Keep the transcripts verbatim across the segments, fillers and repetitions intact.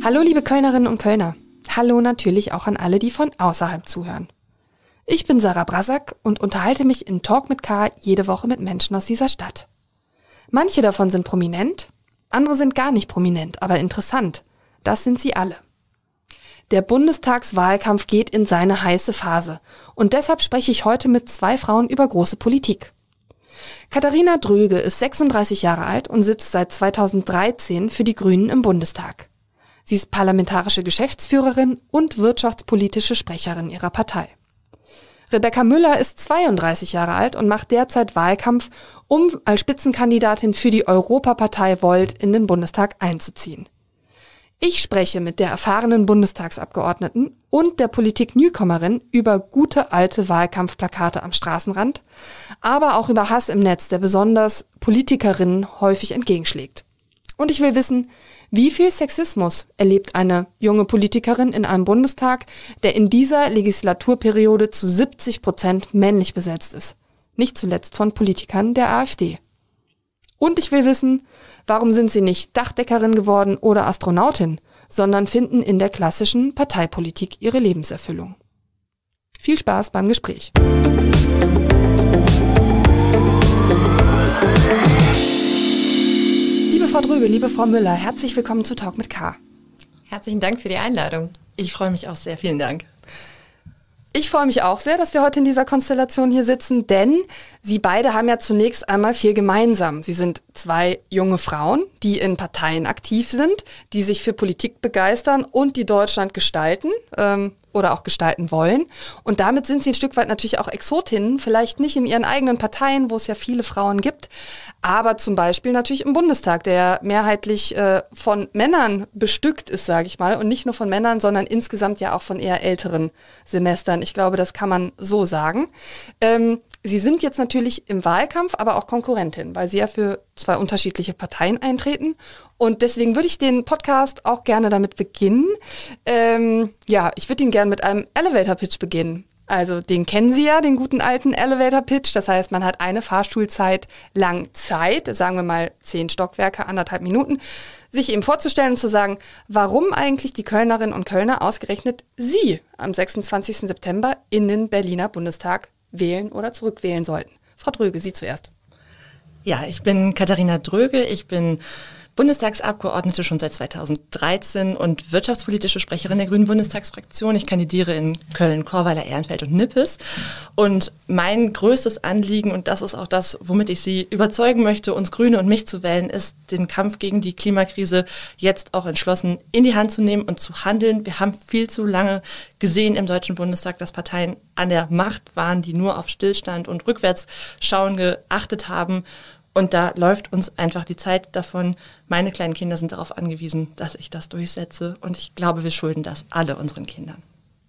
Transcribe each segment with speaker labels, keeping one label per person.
Speaker 1: Hallo liebe Kölnerinnen und Kölner. Hallo natürlich auch an alle, die von außerhalb zuhören. Ich bin Sarah Brasak und unterhalte mich in Talk mit K jede Woche mit Menschen aus dieser Stadt. Manche davon sind prominent, andere sind gar nicht prominent, aber interessant. Das sind sie alle. Der Bundestagswahlkampf geht in seine heiße Phase und deshalb spreche ich heute mit zwei Frauen über große Politik. Katharina Dröge ist sechsunddreißig Jahre alt und sitzt seit zweitausenddreizehn für die Grünen im Bundestag. Sie ist parlamentarische Geschäftsführerin und wirtschaftspolitische Sprecherin ihrer Partei. Rebecca Müller ist zweiunddreißig Jahre alt und macht derzeit Wahlkampf, um als Spitzenkandidatin für die Europapartei Volt in den Bundestag einzuziehen. Ich spreche mit der erfahrenen Bundestagsabgeordneten und der Politik-Newcomerin über gute alte Wahlkampfplakate am Straßenrand, aber auch über Hass im Netz, der besonders Politikerinnen häufig entgegenschlägt. Und ich will wissen, wie viel Sexismus erlebt eine junge Politikerin in einem Bundestag, der in dieser Legislaturperiode zu siebzig Prozent männlich besetzt ist. Nicht zuletzt von Politikern der AfD. Und ich will wissen, warum sind sie nicht Dachdeckerin geworden oder Astronautin, sondern finden in der klassischen Parteipolitik ihre Lebenserfüllung. Viel Spaß beim Gespräch. Liebe Frau Dröge, liebe Frau Müller, herzlich willkommen zu Talk mit K.
Speaker 2: Herzlichen Dank für die Einladung.
Speaker 3: Ich freue mich auch sehr. Vielen Dank.
Speaker 1: Ich freue mich auch sehr, dass wir heute in dieser Konstellation hier sitzen, denn Sie beide haben ja zunächst einmal viel gemeinsam. Sie sind zwei junge Frauen, die in Parteien aktiv sind, die sich für Politik begeistern und die Deutschland gestalten ähm, oder auch gestalten wollen. Und damit sind Sie ein Stück weit natürlich auch Exotinnen, vielleicht nicht in Ihren eigenen Parteien, wo es ja viele Frauen gibt, aber zum Beispiel natürlich im Bundestag, der mehrheitlich äh, von Männern bestückt ist, sage ich mal, und nicht nur von Männern, sondern insgesamt ja auch von eher älteren Semestern. Ich glaube, das kann man so sagen. Ähm, Sie sind jetzt natürlich im Wahlkampf, aber auch Konkurrentin, weil Sie ja für zwei unterschiedliche Parteien eintreten. Und deswegen würde ich den Podcast auch gerne damit beginnen. Ähm, ja, ich würde ihn gerne mit einem Elevator-Pitch beginnen. Also den kennen Sie ja, den guten alten Elevator-Pitch. Das heißt, man hat eine Fahrstuhlzeit lang Zeit, sagen wir mal zehn Stockwerke, anderthalb Minuten, sich eben vorzustellen und zu sagen, warum eigentlich die Kölnerinnen und Kölner ausgerechnet Sie am sechsundzwanzigsten September in den Berliner Bundestag wählen oder zurückwählen sollten. Frau Dröge, Sie zuerst.
Speaker 3: Ja, ich bin Katharina Dröge. Ich bin Bundestagsabgeordnete schon seit zweitausenddreizehn und wirtschaftspolitische Sprecherin der Grünen Bundestagsfraktion. Ich kandidiere in Köln, Chorweiler, Ehrenfeld und Nippes. Und mein größtes Anliegen, und das ist auch das, womit ich Sie überzeugen möchte, uns Grüne und mich zu wählen, ist, den Kampf gegen die Klimakrise jetzt auch entschlossen in die Hand zu nehmen und zu handeln. Wir haben viel zu lange gesehen im Deutschen Bundestag, dass Parteien an der Macht waren, die nur auf Stillstand und Rückwärtsschauen geachtet haben. Und da läuft uns einfach die Zeit davon. Meine kleinen Kinder sind darauf angewiesen, dass ich das durchsetze. Und ich glaube, wir schulden das alle unseren Kindern.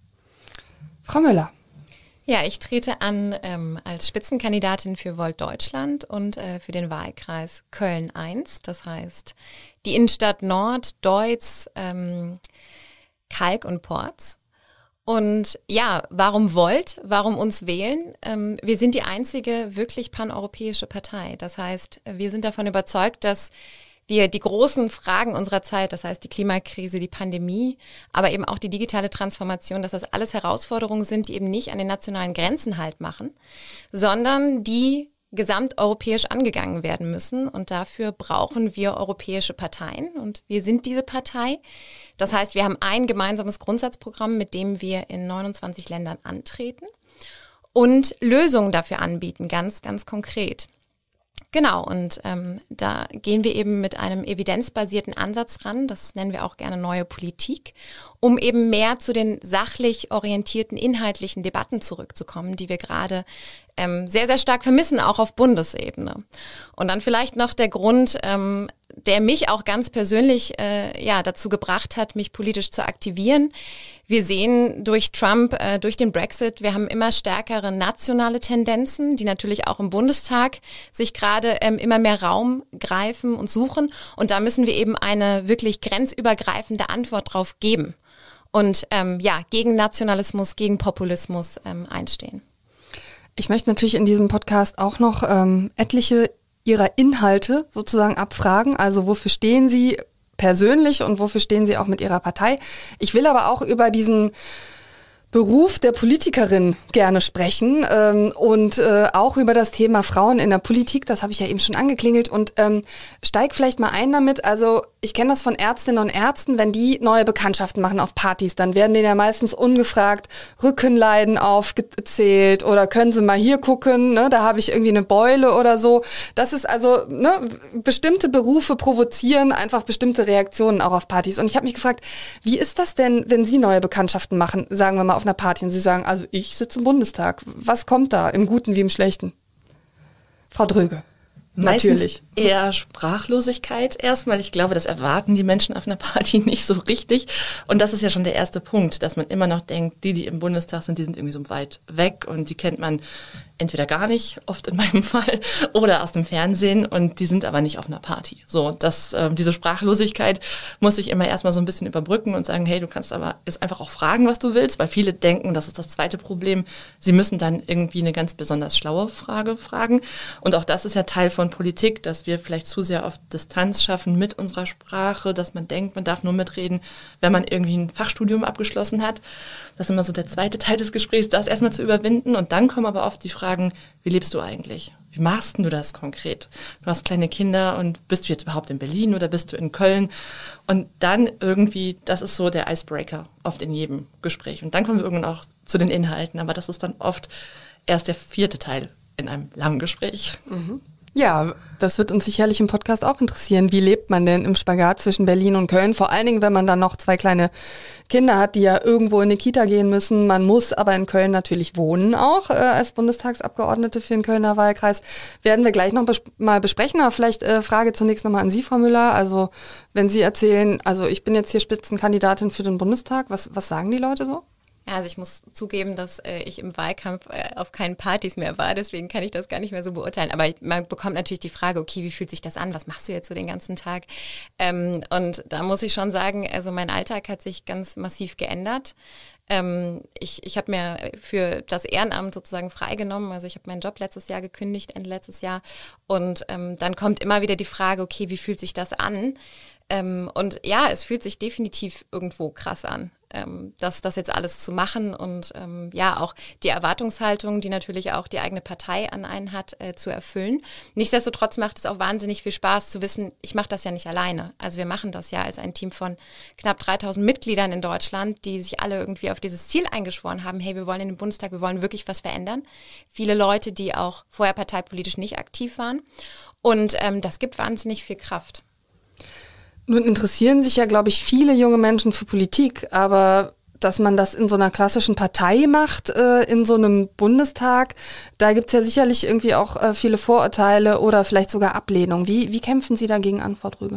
Speaker 1: Frau Müller.
Speaker 2: Ja, ich trete an ähm, als Spitzenkandidatin für Volt Deutschland und äh, für den Wahlkreis Köln eins. Das heißt, die Innenstadt Nord, Deutz, ähm, Kalk und Porz. Und ja, warum Volt? Warum uns wählen? Ähm, wir sind die einzige wirklich paneuropäische Partei. Das heißt, wir sind davon überzeugt, dass wir die großen Fragen unserer Zeit, das heißt die Klimakrise, die Pandemie, aber eben auch die digitale Transformation, dass das alles Herausforderungen sind, die eben nicht an den nationalen Grenzen Halt machen, sondern die gesamteuropäisch angegangen werden müssen. Und dafür brauchen wir europäische Parteien. Und wir sind diese Partei. Das heißt, wir haben ein gemeinsames Grundsatzprogramm, mit dem wir in neunundzwanzig Ländern antreten und Lösungen dafür anbieten, ganz, ganz konkret. Genau, und ähm, da gehen wir eben mit einem evidenzbasierten Ansatz ran, das nennen wir auch gerne neue Politik, um eben mehr zu den sachlich orientierten, inhaltlichen Debatten zurückzukommen, die wir gerade ähm, sehr, sehr stark vermissen, auch auf Bundesebene. Und dann vielleicht noch der Grund, ähm, der mich auch ganz persönlich äh, ja dazu gebracht hat, mich politisch zu aktivieren. Wir sehen durch Trump, äh, durch den Brexit, wir haben immer stärkere nationale Tendenzen, die natürlich auch im Bundestag sich gerade ähm, immer mehr Raum greifen und suchen. Und da müssen wir eben eine wirklich grenzübergreifende Antwort drauf geben und ähm, ja gegen Nationalismus, gegen Populismus ähm, einstehen.
Speaker 1: Ich möchte natürlich in diesem Podcast auch noch ähm, etliche Ihrer Inhalte sozusagen abfragen. Also wofür stehen Sie? persönlich und wofür stehen Sie auch mit Ihrer Partei. Ich will aber auch über diesen Beruf der Politikerin gerne sprechen ähm, und äh, auch über das Thema Frauen in der Politik, das habe ich ja eben schon angeklingelt und ähm, steig vielleicht mal ein damit, also ich kenne das von Ärztinnen und Ärzten, wenn die neue Bekanntschaften machen auf Partys, dann werden denen ja meistens ungefragt Rückenleiden aufgezählt oder können Sie mal hier gucken, ne, da habe ich irgendwie eine Beule oder so. Das ist also, ne, bestimmte Berufe provozieren einfach bestimmte Reaktionen auch auf Partys und ich habe mich gefragt, wie ist das denn, wenn Sie neue Bekanntschaften machen, sagen wir mal auf einer Party und Sie sagen, also ich sitze im Bundestag. Was kommt da, im Guten wie im Schlechten? Frau Dröge.
Speaker 3: Meistens
Speaker 1: natürlich.
Speaker 3: Eher Sprachlosigkeit erstmal. Ich glaube, das erwarten die Menschen auf einer Party nicht so richtig. Und das ist ja schon der erste Punkt, dass man immer noch denkt, die, die im Bundestag sind, die sind irgendwie so weit weg und die kennt man entweder gar nicht, oft in meinem Fall, oder aus dem Fernsehen und die sind aber nicht auf einer Party. So, das, äh, diese Sprachlosigkeit muss ich immer erstmal so ein bisschen überbrücken und sagen, hey, du kannst aber jetzt einfach auch fragen, was du willst, weil viele denken, das ist das zweite Problem, sie müssen dann irgendwie eine ganz besonders schlaue Frage fragen. Und auch das ist ja Teil von Politik, dass wir vielleicht zu sehr auf Distanz schaffen mit unserer Sprache, dass man denkt, man darf nur mitreden, wenn man irgendwie ein Fachstudium abgeschlossen hat. Das ist immer so der zweite Teil des Gesprächs, das erstmal zu überwinden. Und dann kommen aber oft die Fragen, wie lebst du eigentlich? Wie machst du das konkret? Du hast kleine Kinder und bist du jetzt überhaupt in Berlin oder bist du in Köln? Und dann irgendwie, das ist so der Icebreaker oft in jedem Gespräch. Und dann kommen wir irgendwann auch zu den Inhalten. Aber das ist dann oft erst der vierte Teil in einem langen Gespräch.
Speaker 1: Mhm. Ja, das wird uns sicherlich im Podcast auch interessieren. Wie lebt man denn im Spagat zwischen Berlin und Köln? Vor allen Dingen, wenn man dann noch zwei kleine Kinder hat, die ja irgendwo in die Kita gehen müssen. Man muss aber in Köln natürlich wohnen auch äh, als Bundestagsabgeordnete für den Kölner Wahlkreis. Werden wir gleich noch bes- mal besprechen. Aber vielleicht äh, Frage zunächst nochmal an Sie, Frau Müller. Also wenn Sie erzählen, also ich bin jetzt hier Spitzenkandidatin für den Bundestag, was, was sagen die Leute so?
Speaker 2: Ja, also ich muss zugeben, dass äh, ich im Wahlkampf äh, auf keinen Partys mehr war, deswegen kann ich das gar nicht mehr so beurteilen. Aber ich, man bekommt natürlich die Frage, okay, wie fühlt sich das an? Was machst du jetzt so den ganzen Tag? Ähm, und da muss ich schon sagen, also mein Alltag hat sich ganz massiv geändert. Ähm, ich ich habe mir für das Ehrenamt sozusagen freigenommen, also ich habe meinen Job letztes Jahr gekündigt, Ende letztes Jahr. Und ähm, dann kommt immer wieder die Frage, okay, wie fühlt sich das an? Ähm, und ja, es fühlt sich definitiv irgendwo krass an, ähm, das, das jetzt alles zu machen und ähm, ja, auch die Erwartungshaltung, die natürlich auch die eigene Partei an einen hat, äh, zu erfüllen. Nichtsdestotrotz macht es auch wahnsinnig viel Spaß zu wissen, ich mache das ja nicht alleine. Also wir machen das ja als ein Team von knapp dreitausend Mitgliedern in Deutschland, die sich alle irgendwie auf dieses Ziel eingeschworen haben, hey, wir wollen in den Bundestag, wir wollen wirklich was verändern. Viele Leute, die auch vorher parteipolitisch nicht aktiv waren und ähm, das gibt wahnsinnig viel Kraft.
Speaker 1: Nun interessieren sich ja, glaube ich, viele junge Menschen für Politik, aber dass man das in so einer klassischen Partei macht, äh, in so einem Bundestag, da gibt es ja sicherlich irgendwie auch äh, viele Vorurteile oder vielleicht sogar Ablehnung. Wie, wie kämpfen Sie dagegen an, Frau Dröge?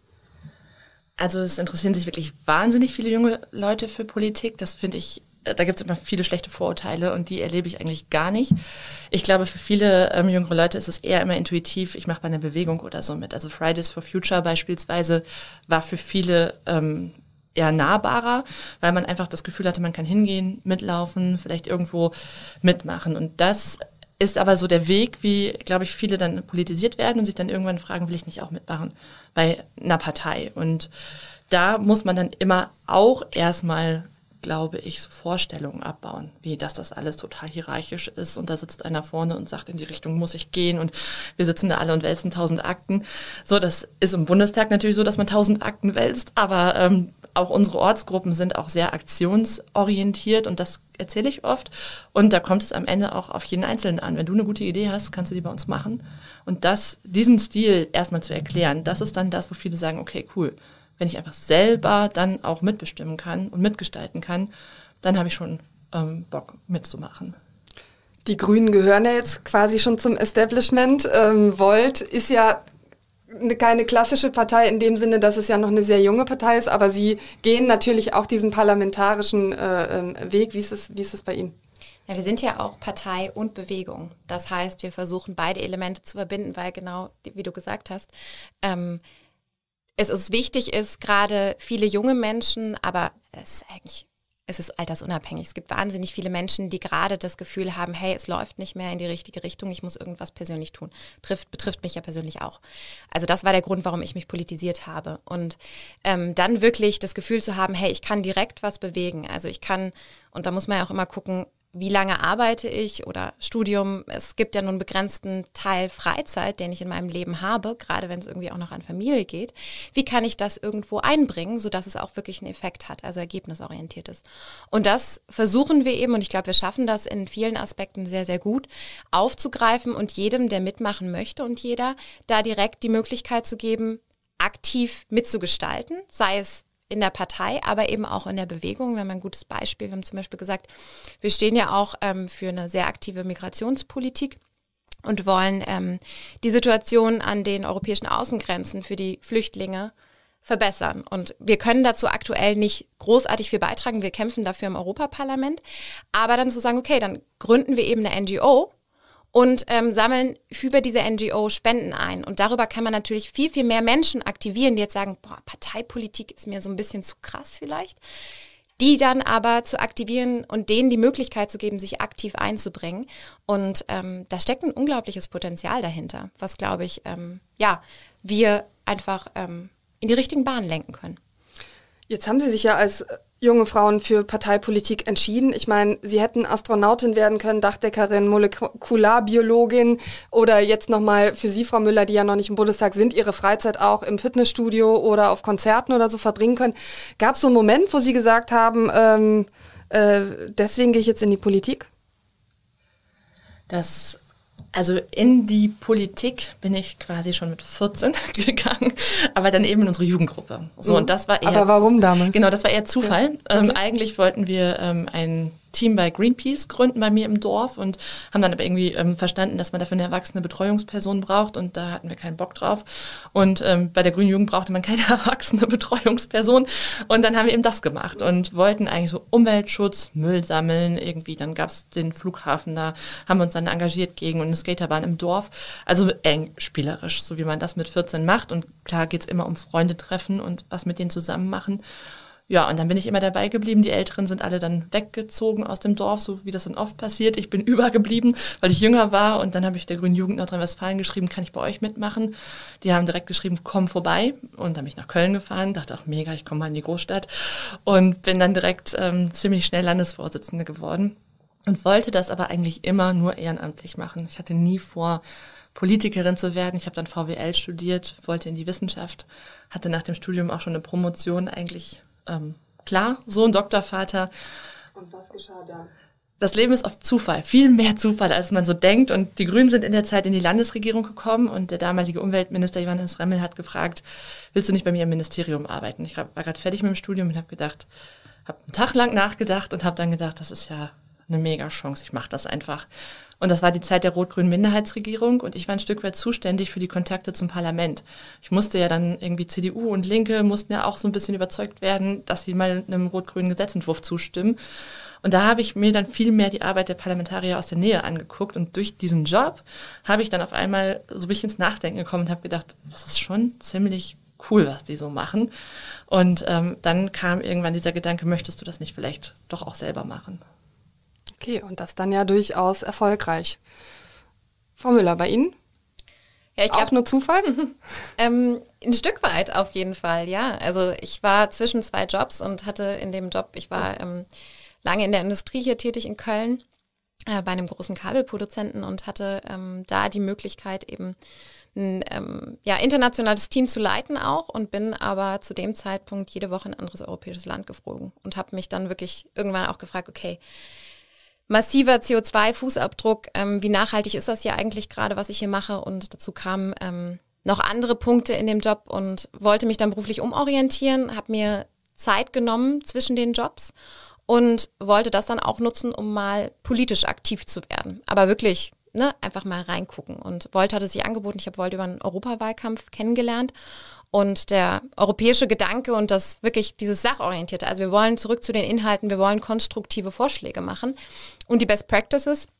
Speaker 3: Also es interessieren sich wirklich wahnsinnig viele junge Leute für Politik. Das finde ich, da gibt es immer viele schlechte Vorurteile und die erlebe ich eigentlich gar nicht. Ich glaube, für viele ähm, jüngere Leute ist es eher immer intuitiv, ich mache bei einer Bewegung oder so mit. Also Fridays for Future beispielsweise war für viele ähm, eher nahbarer, weil man einfach das Gefühl hatte, man kann hingehen, mitlaufen, vielleicht irgendwo mitmachen. Und das ist aber so der Weg, wie, glaube ich, viele dann politisiert werden und sich dann irgendwann fragen, will ich nicht auch mitmachen bei einer Partei? Und da muss man dann immer auch erstmal, glaube ich, so Vorstellungen abbauen, wie dass das alles total hierarchisch ist und da sitzt einer vorne und sagt, in die Richtung muss ich gehen und wir sitzen da alle und wälzen tausend Akten. So, das ist im Bundestag natürlich so, dass man tausend Akten wälzt, aber ähm, auch unsere Ortsgruppen sind auch sehr aktionsorientiert und das erzähle ich oft und da kommt es am Ende auch auf jeden Einzelnen an. Wenn du eine gute Idee hast, kannst du die bei uns machen und das, diesen Stil erstmal zu erklären, das ist dann das, wo viele sagen, okay, cool. Wenn ich einfach selber dann auch mitbestimmen kann und mitgestalten kann, dann habe ich schon ähm, Bock mitzumachen.
Speaker 1: Die Grünen gehören ja jetzt quasi schon zum Establishment. Ähm, Volt ist ja eine, keine klassische Partei in dem Sinne, dass es ja noch eine sehr junge Partei ist, aber sie gehen natürlich auch diesen parlamentarischen äh, Weg. Wie ist es, wie ist es bei Ihnen?
Speaker 2: Ja, wir sind ja auch Partei und Bewegung. Das heißt, wir versuchen beide Elemente zu verbinden, weil genau, wie du gesagt hast, ähm, es ist wichtig ist, gerade viele junge Menschen, aber es ist eigentlich es ist altersunabhängig. Es gibt wahnsinnig viele Menschen, die gerade das Gefühl haben, hey, es läuft nicht mehr in die richtige Richtung, ich muss irgendwas persönlich tun. Trifft, betrifft mich ja persönlich auch. Also das war der Grund, warum ich mich politisiert habe. Und ähm, dann wirklich das Gefühl zu haben, hey, ich kann direkt was bewegen. Also ich kann, und da muss man ja auch immer gucken, wie lange arbeite ich oder Studium. Es gibt ja nur einen begrenzten Teil Freizeit, den ich in meinem Leben habe, gerade wenn es irgendwie auch noch an Familie geht. Wie kann ich das irgendwo einbringen, sodass es auch wirklich einen Effekt hat, also ergebnisorientiert ist. Und das versuchen wir eben, und ich glaube, wir schaffen das in vielen Aspekten sehr, sehr gut, aufzugreifen und jedem, der mitmachen möchte und jeder, da direkt die Möglichkeit zu geben, aktiv mitzugestalten, sei es in der Partei, aber eben auch in der Bewegung. Wir haben ein gutes Beispiel. Wir haben zum Beispiel gesagt, wir stehen ja auch ähm, für eine sehr aktive Migrationspolitik und wollen ähm, die Situation an den europäischen Außengrenzen für die Flüchtlinge verbessern. Und wir können dazu aktuell nicht großartig viel beitragen. Wir kämpfen dafür im Europaparlament. Aber dann zu sagen, okay, dann gründen wir eben eine N G O und ähm, sammeln über diese N G O Spenden ein. Und darüber kann man natürlich viel, viel mehr Menschen aktivieren, die jetzt sagen, boah, Parteipolitik ist mir so ein bisschen zu krass vielleicht. Die dann aber zu aktivieren und denen die Möglichkeit zu geben, sich aktiv einzubringen. Und ähm, da steckt ein unglaubliches Potenzial dahinter, was, glaube ich, ähm, ja, wir einfach ähm, in die richtigen Bahnen lenken können.
Speaker 1: Jetzt haben Sie sich ja als junge Frauen für Parteipolitik entschieden. Ich meine, Sie hätten Astronautin werden können, Dachdeckerin, Molekularbiologin oder jetzt nochmal für Sie, Frau Müller, die ja noch nicht im Bundestag sind, Ihre Freizeit auch im Fitnessstudio oder auf Konzerten oder so verbringen können. Gab es so einen Moment, wo Sie gesagt haben, ähm, äh, deswegen gehe ich jetzt in die Politik?
Speaker 3: Das Also in die Politik bin ich quasi schon mit vierzehn gegangen, aber dann eben in unsere Jugendgruppe. So, und das war eher,
Speaker 1: aber warum damals?
Speaker 3: Genau, das war eher Zufall.
Speaker 1: Ja. Okay.
Speaker 3: Ähm, eigentlich wollten wir ähm, ein Team bei Greenpeace gründen bei mir im Dorf und haben dann aber irgendwie ähm, verstanden, dass man dafür eine erwachsene Betreuungsperson braucht und da hatten wir keinen Bock drauf. Und ähm, bei der Grünen Jugend brauchte man keine erwachsene Betreuungsperson und dann haben wir eben das gemacht und wollten eigentlich so Umweltschutz, Müll sammeln, irgendwie, dann gab es den Flughafen, da haben wir uns dann engagiert gegen und eine Skaterbahn im Dorf. Also eng spielerisch, so wie man das mit vierzehn macht und klar geht es immer um Freunde treffen und was mit denen zusammen machen. Ja, und dann bin ich immer dabei geblieben. Die Älteren sind alle dann weggezogen aus dem Dorf, so wie das dann oft passiert. Ich bin übergeblieben, weil ich jünger war. Und dann habe ich der Grünen Jugend Nordrhein-Westfalen geschrieben, kann ich bei euch mitmachen? Die haben direkt geschrieben, komm vorbei. Und dann bin ich nach Köln gefahren, dachte, ach mega, ich komme mal in die Großstadt. Und bin dann direkt ähm, ziemlich schnell Landesvorsitzende geworden. Und wollte das aber eigentlich immer nur ehrenamtlich machen. Ich hatte nie vor, Politikerin zu werden. Ich habe dann V W L studiert, wollte in die Wissenschaft, hatte nach dem Studium auch schon eine Promotion eigentlich. Ähm, klar, Sohn, Doktorvater.
Speaker 1: Und was geschah dann?
Speaker 3: Das Leben ist oft Zufall, viel mehr Zufall, als man so denkt. Und die Grünen sind in der Zeit in die Landesregierung gekommen und der damalige Umweltminister Johannes Remmel hat gefragt, willst du nicht bei mir im Ministerium arbeiten? Ich war gerade fertig mit dem Studium und habe gedacht, habe einen Tag lang nachgedacht und habe dann gedacht, das ist ja eine mega Chance, ich mache das einfach. Und das war die Zeit der rot-grünen Minderheitsregierung und ich war ein Stück weit zuständig für die Kontakte zum Parlament. Ich musste ja dann irgendwie C D U und Linke mussten ja auch so ein bisschen überzeugt werden, dass sie mal einem rot-grünen Gesetzentwurf zustimmen. Und da habe ich mir dann viel mehr die Arbeit der Parlamentarier aus der Nähe angeguckt und durch diesen Job habe ich dann auf einmal so ein bisschen ins Nachdenken gekommen und habe gedacht, das ist schon ziemlich cool, was die so machen. Und ähm, dann kam irgendwann dieser Gedanke, möchtest du das nicht vielleicht doch auch selber machen?
Speaker 1: Okay, und das dann ja durchaus erfolgreich. Frau Müller, bei Ihnen?
Speaker 2: Ja, ich
Speaker 1: Auch
Speaker 2: glaub,
Speaker 1: nur Zufall?
Speaker 2: ähm, ein Stück weit auf jeden Fall, ja. Also ich war zwischen zwei Jobs und hatte in dem Job, ich war ähm, lange in der Industrie hier tätig in Köln, äh, bei einem großen Kabelproduzenten und hatte ähm, da die Möglichkeit eben ein ähm, ja, internationales Team zu leiten auch und bin aber zu dem Zeitpunkt jede Woche in ein anderes europäisches Land geflogen und habe mich dann wirklich irgendwann auch gefragt, okay, massiver C O zwei Fußabdruck, ähm, wie nachhaltig ist das hier eigentlich gerade, was ich hier mache? Und dazu kamen ähm, noch andere Punkte in dem Job und wollte mich dann beruflich umorientieren, habe mir Zeit genommen zwischen den Jobs und wollte das dann auch nutzen, um mal politisch aktiv zu werden. Aber wirklich, ne, einfach mal reingucken. Und Volt hatte sich angeboten, ich habe Volt über einen Europawahlkampf kennengelernt. Und der europäische Gedanke und das wirklich dieses Sachorientierte, also wir wollen zurück zu den Inhalten, wir wollen konstruktive Vorschläge machen und die Best Practices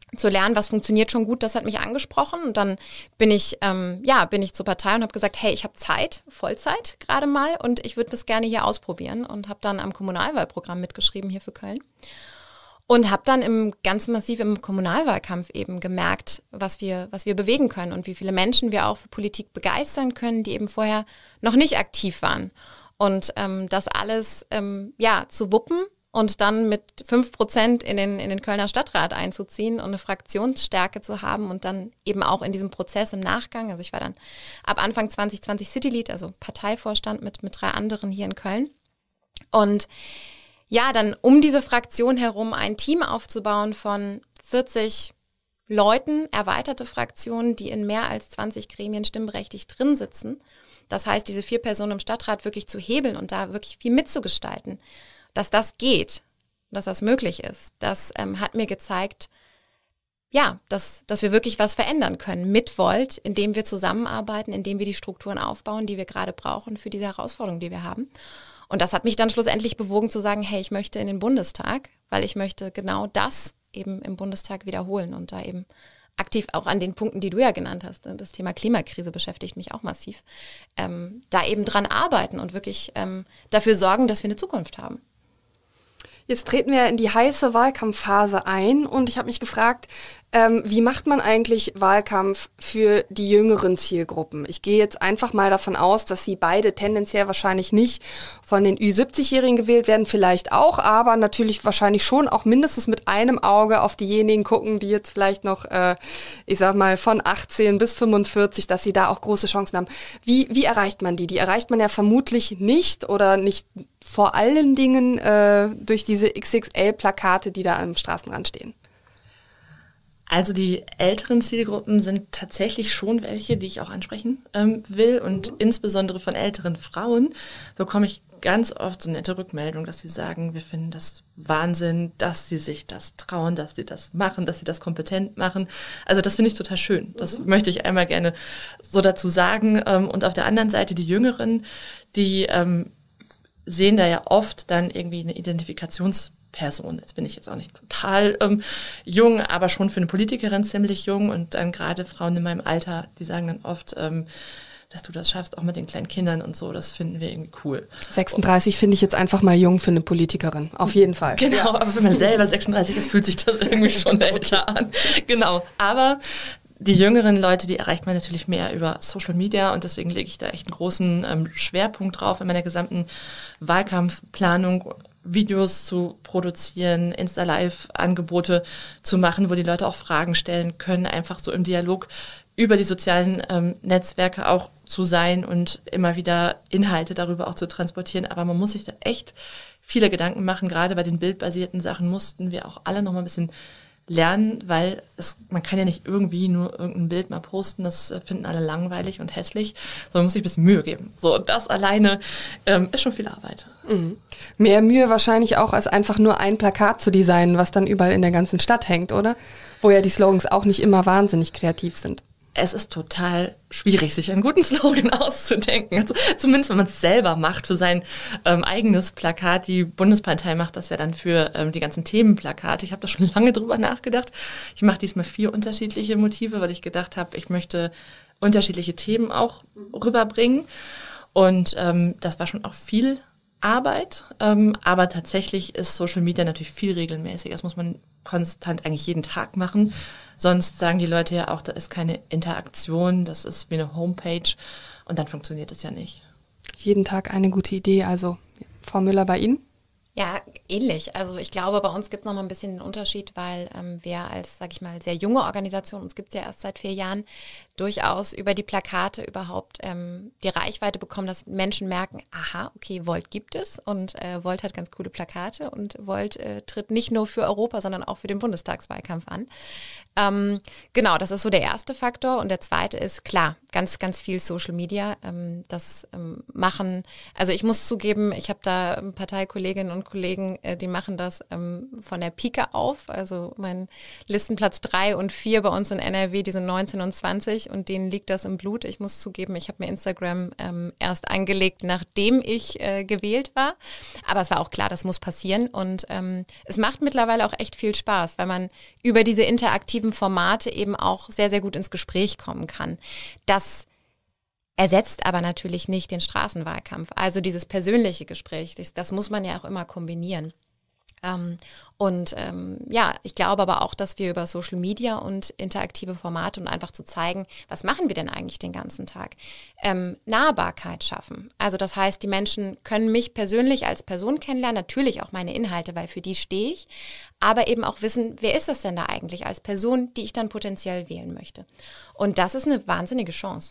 Speaker 2: zu lernen, was funktioniert schon gut, das hat mich angesprochen. Und dann bin ich, ähm, ja, bin ich zur Partei und habe gesagt, hey, ich habe Zeit, Vollzeit gerade mal und ich würde das gerne hier ausprobieren und habe dann am Kommunalwahlprogramm mitgeschrieben hier für Köln. Und habe dann im ganz massiv im Kommunalwahlkampf eben gemerkt, was wir, was wir bewegen können und wie viele Menschen wir auch für Politik begeistern können, die eben vorher noch nicht aktiv waren. Und ähm, das alles ähm, ja, zu wuppen und dann mit fünf Prozent in den, in den Kölner Stadtrat einzuziehen und eine Fraktionsstärke zu haben und dann eben auch in diesem Prozess im Nachgang. Also ich war dann ab Anfang zwanzig zwanzig City Lead, also Parteivorstand mit, mit drei anderen hier in Köln. Und ja, dann um diese Fraktion herum ein Team aufzubauen von vierzig Leuten, erweiterte Fraktionen, die in mehr als zwanzig Gremien stimmberechtigt drin sitzen. Das heißt, diese vier Personen im Stadtrat wirklich zu hebeln und da wirklich viel mitzugestalten, dass das geht, dass das möglich ist, das ähm, hat mir gezeigt, ja, dass, dass wir wirklich was verändern können mit Volt, indem wir zusammenarbeiten, indem wir die Strukturen aufbauen, die wir gerade brauchen für diese Herausforderung, die wir haben. Und das hat mich dann schlussendlich bewogen zu sagen, hey, ich möchte in den Bundestag, weil ich möchte genau das eben im Bundestag wiederholen und da eben aktiv auch an den Punkten, die du ja genannt hast, das Thema Klimakrise beschäftigt mich auch massiv, ähm, da eben dran arbeiten und wirklich ähm, dafür sorgen, dass wir eine Zukunft haben.
Speaker 1: Jetzt treten wir in die heiße Wahlkampfphase ein und ich habe mich gefragt, ähm, wie macht man eigentlich Wahlkampf für die jüngeren Zielgruppen? Ich gehe jetzt einfach mal davon aus, dass sie beide tendenziell wahrscheinlich nicht von den Ü siebzig-Jährigen gewählt werden, vielleicht auch, aber natürlich wahrscheinlich schon auch mindestens mit einem Auge auf diejenigen gucken, die jetzt vielleicht noch, äh, ich sag mal, von achtzehn bis fünfundvierzig, dass sie da auch große Chancen haben. Wie, wie erreicht man die? Die erreicht man ja vermutlich nicht oder nicht vor allen Dingen äh, durch diese X X L-Plakate, die da am Straßenrand stehen.
Speaker 3: Also die älteren Zielgruppen sind tatsächlich schon welche, die ich auch ansprechen ähm, will. Und mhm. insbesondere von älteren Frauen bekomme ich ganz oft so nette Rückmeldungen, dass sie sagen, wir finden das Wahnsinn, dass sie sich das trauen, dass sie das machen, dass sie das kompetent machen. Also das finde ich total schön. Das mhm. möchte ich einmal gerne so dazu sagen. Und auf der anderen Seite die Jüngeren, die ähm, sehen da ja oft dann irgendwie eine Identifikationsperson. Jetzt bin ich jetzt auch nicht total ähm, jung, aber schon für eine Politikerin ziemlich jung. Und dann gerade Frauen in meinem Alter, die sagen dann oft, ähm, dass du das schaffst, auch mit den kleinen Kindern und so. Das finden wir irgendwie cool.
Speaker 1: sechsunddreißig finde ich jetzt einfach mal jung für eine Politikerin. Auf jeden Fall.
Speaker 3: Genau, ja. Aber wenn man selber sechsunddreißig ist, fühlt sich das irgendwie schon älter an. Genau, aber die jüngeren Leute, die erreicht man natürlich mehr über Social Media und deswegen lege ich da echt einen großen ähm, Schwerpunkt drauf in meiner gesamten Wahlkampfplanung, Videos zu produzieren, Insta-Live-Angebote zu machen, wo die Leute auch Fragen stellen können, einfach so im Dialog über die sozialen ähm, Netzwerke auch zu sein und immer wieder Inhalte darüber auch zu transportieren. Aber man muss sich da echt viele Gedanken machen. Gerade bei den bildbasierten Sachen mussten wir auch alle noch mal ein bisschen lernen, weil es, man kann ja nicht irgendwie nur irgendein Bild mal posten, das finden alle langweilig und hässlich, sondern man muss sich ein bisschen Mühe geben. So, das alleine ähm, ist schon viel Arbeit.
Speaker 1: Mhm. Mehr Mühe wahrscheinlich auch, als einfach nur ein Plakat zu designen, was dann überall in der ganzen Stadt hängt, oder? Wo ja die Slogans auch nicht immer wahnsinnig kreativ sind.
Speaker 3: Es ist total schwierig, sich einen guten Slogan auszudenken. Also, zumindest, wenn man es selber macht für sein ähm, eigenes Plakat. Die Bundespartei macht das ja dann für ähm, die ganzen Themenplakate. Ich habe da schon lange drüber nachgedacht. Ich mache diesmal vier unterschiedliche Motive, weil ich gedacht habe, ich möchte unterschiedliche Themen auch rüberbringen. Und ähm, das war schon auch viel Arbeit. Ähm, aber tatsächlich ist Social Media natürlich viel regelmäßiger. Das muss man konstant eigentlich jeden Tag machen. Sonst sagen die Leute ja auch, da ist keine Interaktion, das ist wie eine Homepage und dann funktioniert es ja nicht.
Speaker 1: Jeden Tag eine gute Idee, also Frau Müller, bei Ihnen?
Speaker 2: Ja, ähnlich. Also ich glaube, bei uns gibt es noch mal ein bisschen den Unterschied, weil ähm, wir als, sag ich mal, sehr junge Organisation, uns gibt es ja erst seit vier Jahren, durchaus über die Plakate überhaupt ähm, die Reichweite bekommen, dass Menschen merken, aha, okay, Volt gibt es und äh, Volt hat ganz coole Plakate und Volt äh, tritt nicht nur für Europa, sondern auch für den Bundestagswahlkampf an. Ähm, genau, das ist so der erste Faktor und der zweite ist, klar, ganz, ganz viel Social Media, ähm, das ähm, machen, also ich muss zugeben, ich habe da Parteikolleginnen und und Kollegen, äh, die machen das ähm, von der Pike auf. Also mein Listenplatz drei und vier bei uns in N R W, die sind neunzehn und zwanzig und denen liegt das im Blut. Ich muss zugeben, ich habe mir Instagram ähm, erst angelegt, nachdem ich äh, gewählt war. Aber es war auch klar, das muss passieren. Und ähm, es macht mittlerweile auch echt viel Spaß, weil man über diese interaktiven Formate eben auch sehr, sehr gut ins Gespräch kommen kann. Das ersetzt aber natürlich nicht den Straßenwahlkampf. Also dieses persönliche Gespräch, das, das muss man ja auch immer kombinieren. Ähm, und ähm, ja, ich glaube aber auch, dass wir über Social Media und interaktive Formate und einfach zu zeigen, was machen wir denn eigentlich den ganzen Tag, ähm, Nahbarkeit schaffen. Also das heißt, die Menschen können mich persönlich als Person kennenlernen, natürlich auch meine Inhalte, weil für die stehe ich, aber eben auch wissen, wer ist das denn da eigentlich als Person, die ich dann potenziell wählen möchte. Und das ist eine wahnsinnige Chance.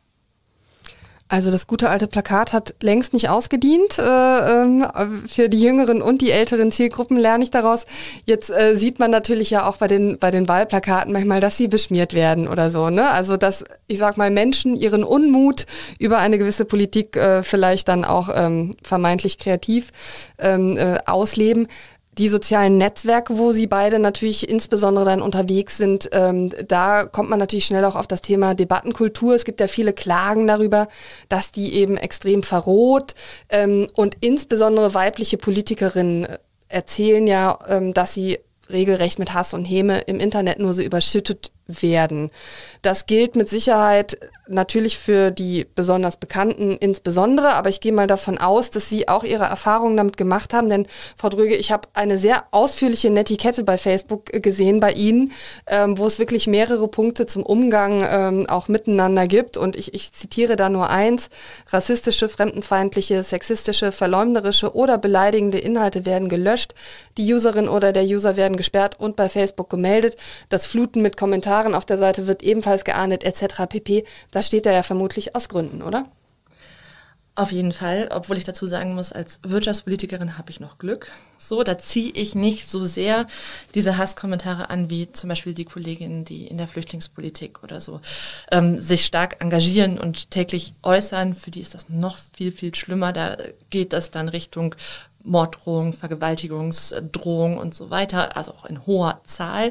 Speaker 1: Also das gute alte Plakat hat längst nicht ausgedient. Äh, äh, für die jüngeren und die älteren Zielgruppen lerne ich daraus. Jetzt äh, sieht man natürlich ja auch bei den, bei den Wahlplakaten manchmal, dass sie beschmiert werden oder so. Ne? Also dass, ich sag mal, Menschen ihren Unmut über eine gewisse Politik äh, vielleicht dann auch ähm, vermeintlich kreativ ähm, äh, ausleben. Die sozialen Netzwerke, wo Sie beide natürlich insbesondere dann unterwegs sind, ähm, da kommt man natürlich schnell auch auf das Thema Debattenkultur. Es gibt ja viele Klagen darüber, dass die eben extrem verroht ähm, und insbesondere weibliche Politikerinnen erzählen ja, ähm, dass sie regelrecht mit Hass und Häme im Internet nur so überschüttet werden. Das gilt mit Sicherheit natürlich für die besonders Bekannten insbesondere, aber ich gehe mal davon aus, dass Sie auch Ihre Erfahrungen damit gemacht haben, denn Frau Dröge, ich habe eine sehr ausführliche Netiquette bei Facebook gesehen bei Ihnen, ähm, wo es wirklich mehrere Punkte zum Umgang ähm, auch miteinander gibt und ich, ich zitiere da nur eins: Rassistische, fremdenfeindliche, sexistische, verleumderische oder beleidigende Inhalte werden gelöscht, die Userin oder der User werden gesperrt und bei Facebook gemeldet, das Fluten mit Kommentaren auf der Seite wird ebenfalls geahndet, et cetera pp. Das steht da ja vermutlich aus Gründen, oder?
Speaker 3: Auf jeden Fall, obwohl ich dazu sagen muss, als Wirtschaftspolitikerin habe ich noch Glück. So, da ziehe ich nicht so sehr diese Hasskommentare an, wie zum Beispiel die Kolleginnen, die in der Flüchtlingspolitik oder so ähm, sich stark engagieren und täglich äußern. Für die ist das noch viel, viel schlimmer. Da geht das dann Richtung Morddrohung, Vergewaltigungsdrohung und so weiter, also auch in hoher Zahl.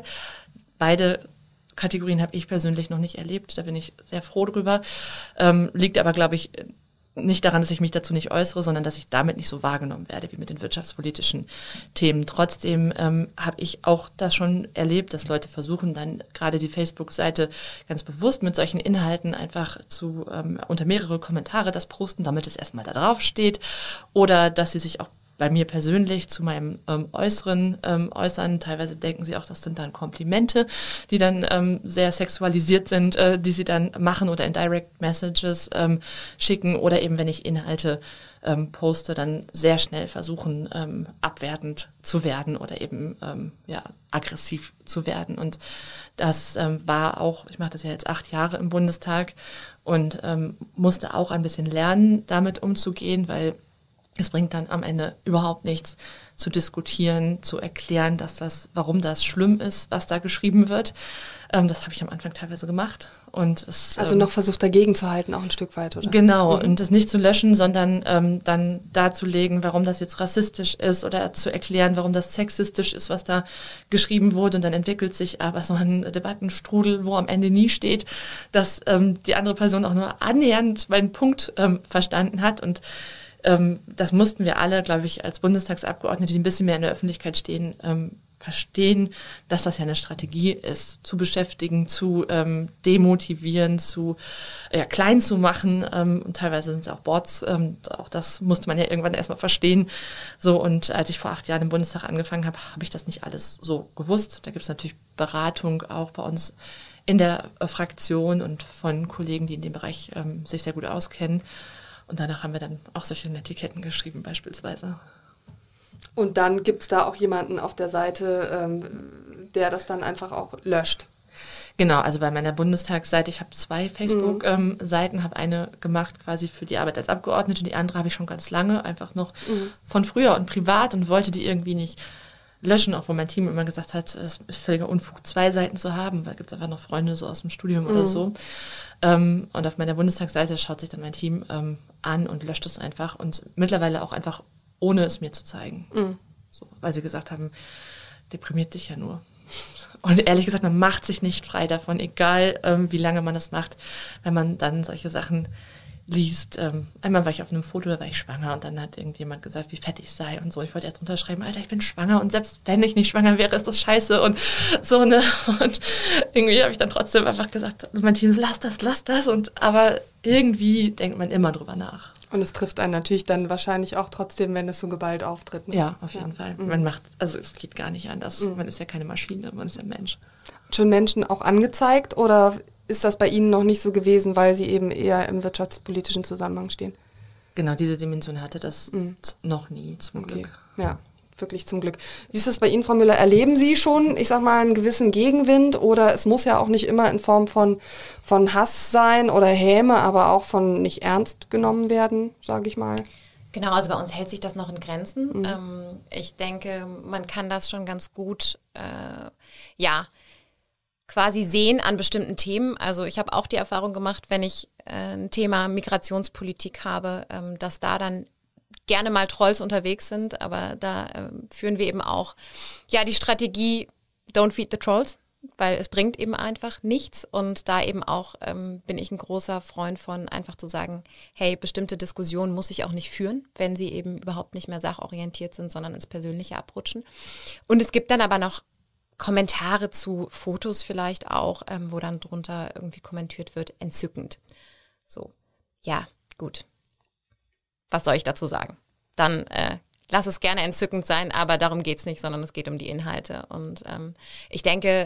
Speaker 3: Beide Kategorien habe ich persönlich noch nicht erlebt, da bin ich sehr froh drüber. Ähm, liegt aber, glaube ich, nicht daran, dass ich mich dazu nicht äußere, sondern dass ich damit nicht so wahrgenommen werde wie mit den wirtschaftspolitischen Themen. Trotzdem ähm, habe ich auch das schon erlebt, dass Leute versuchen, dann gerade die Facebook-Seite ganz bewusst mit solchen Inhalten einfach zu ähm, unter mehrere Kommentare das posten, damit es erstmal da drauf steht, oder dass sie sich auch bei mir persönlich zu meinem ähm, Äußeren ähm, äußern. Teilweise denken sie auch, das sind dann Komplimente, die dann ähm, sehr sexualisiert sind, äh, die sie dann machen oder in Direct Messages ähm, schicken, oder eben, wenn ich Inhalte ähm, poste, dann sehr schnell versuchen, ähm, abwertend zu werden oder eben ähm, ja, aggressiv zu werden. Und das ähm, war auch, ich mache das ja jetzt acht Jahre im Bundestag und ähm, musste auch ein bisschen lernen, damit umzugehen, weil es bringt dann am Ende überhaupt nichts zu diskutieren, zu erklären, dass das, warum das schlimm ist, was da geschrieben wird. Ähm, das habe ich am Anfang teilweise gemacht. Und es,
Speaker 1: also
Speaker 3: ähm,
Speaker 1: noch versucht dagegen zu halten, auch ein Stück weit, oder?
Speaker 3: Genau,
Speaker 1: Mhm.
Speaker 3: und das nicht zu löschen, sondern ähm, dann darzulegen, warum das jetzt rassistisch ist, oder zu erklären, warum das sexistisch ist, was da geschrieben wurde. Und dann entwickelt sich aber so ein Debattenstrudel, wo am Ende nie steht, dass ähm, die andere Person auch nur annähernd meinen Punkt ähm, verstanden hat. Und Ähm, das mussten wir alle, glaube ich, als Bundestagsabgeordnete, die ein bisschen mehr in der Öffentlichkeit stehen, ähm, verstehen, dass das ja eine Strategie ist, zu beschäftigen, zu ähm, demotivieren, zu ja, klein zu machen. Ähm, und teilweise sind es auch Bots. Ähm, auch das musste man ja irgendwann erstmal verstehen. So, und als ich vor acht Jahren im Bundestag angefangen habe, habe ich das nicht alles so gewusst. Da gibt es natürlich Beratung auch bei uns in der äh, Fraktion und von Kollegen, die in dem Bereich ähm, sich sehr gut auskennen. Und danach haben wir dann auch solche Etiketten geschrieben beispielsweise.
Speaker 1: Und dann gibt es da auch jemanden auf der Seite, ähm, der das dann einfach auch löscht.
Speaker 3: Genau, also bei meiner Bundestagsseite, ich habe zwei Facebook-Seiten, mhm. habe eine gemacht quasi für die Arbeit als Abgeordnete, die andere habe ich schon ganz lange, einfach noch mhm. von früher und privat, und wollte die irgendwie nicht löschen, auch wo mein Team immer gesagt hat, es ist völliger Unfug, zwei Seiten zu haben, weil gibt es einfach noch Freunde so aus dem Studium mhm. oder so. Ähm, und auf meiner Bundestagsseite schaut sich dann mein Team ähm, an und löscht es einfach, und mittlerweile auch einfach, ohne es mir zu zeigen.
Speaker 1: Mhm.
Speaker 3: So, weil sie gesagt haben, deprimiert dich ja nur. Und ehrlich gesagt, man macht sich nicht frei davon, egal ähm, wie lange man das macht, wenn man dann solche Sachen liest. Ähm, einmal war ich auf einem Foto, da war ich schwanger und dann hat irgendjemand gesagt, wie fett ich sei und so. Ich wollte erst drunter schreiben, Alter, ich bin schwanger und selbst wenn ich nicht schwanger wäre, ist das scheiße und so, ne. Und irgendwie habe ich dann trotzdem einfach gesagt, mein Team, lass das, lass das. Und aber irgendwie denkt man immer drüber nach.
Speaker 1: Und es trifft einen natürlich dann wahrscheinlich auch trotzdem, wenn es so geballt auftritt. Ne?
Speaker 3: Ja, auf jeden
Speaker 1: ja.
Speaker 3: Fall.
Speaker 1: Mhm.
Speaker 3: Man macht, also es geht gar nicht anders.
Speaker 1: Mhm.
Speaker 3: Man ist ja keine Maschine, man ist ja ein Mensch.
Speaker 1: Schon Menschen auch angezeigt oder ist das bei Ihnen noch nicht so gewesen, weil Sie eben eher im wirtschaftspolitischen Zusammenhang stehen?
Speaker 3: Genau, diese Dimension hatte das mhm. noch nie, zum
Speaker 1: okay.
Speaker 3: Glück.
Speaker 1: Ja, wirklich zum Glück. Wie ist das bei Ihnen, Frau Müller? Erleben Sie schon, ich sag mal, einen gewissen Gegenwind oder es muss ja auch nicht immer in Form von, von Hass sein oder Häme, aber auch von nicht ernst genommen werden, sage ich mal?
Speaker 2: Genau, also bei uns hält sich das noch in Grenzen.
Speaker 1: Mhm.
Speaker 2: Ähm, ich denke, man kann das schon ganz gut, äh, ja, quasi sehen an bestimmten Themen. Also ich habe auch die Erfahrung gemacht, wenn ich äh, ein Thema Migrationspolitik habe, ähm, dass da dann gerne mal Trolls unterwegs sind, aber da äh, führen wir eben auch ja die Strategie Don't feed the Trolls, weil es bringt eben einfach nichts und da eben auch ähm, bin ich ein großer Freund von einfach zu sagen, hey, bestimmte Diskussionen muss ich auch nicht führen, wenn sie eben überhaupt nicht mehr sachorientiert sind, sondern ins Persönliche abrutschen. Und es gibt dann aber noch Kommentare zu Fotos vielleicht auch, ähm, wo dann drunter irgendwie kommentiert wird, entzückend. So, ja, gut. Was soll ich dazu sagen? Dann äh, lass es gerne entzückend sein, aber darum geht es nicht, sondern es geht um die Inhalte. Und ähm, ich denke,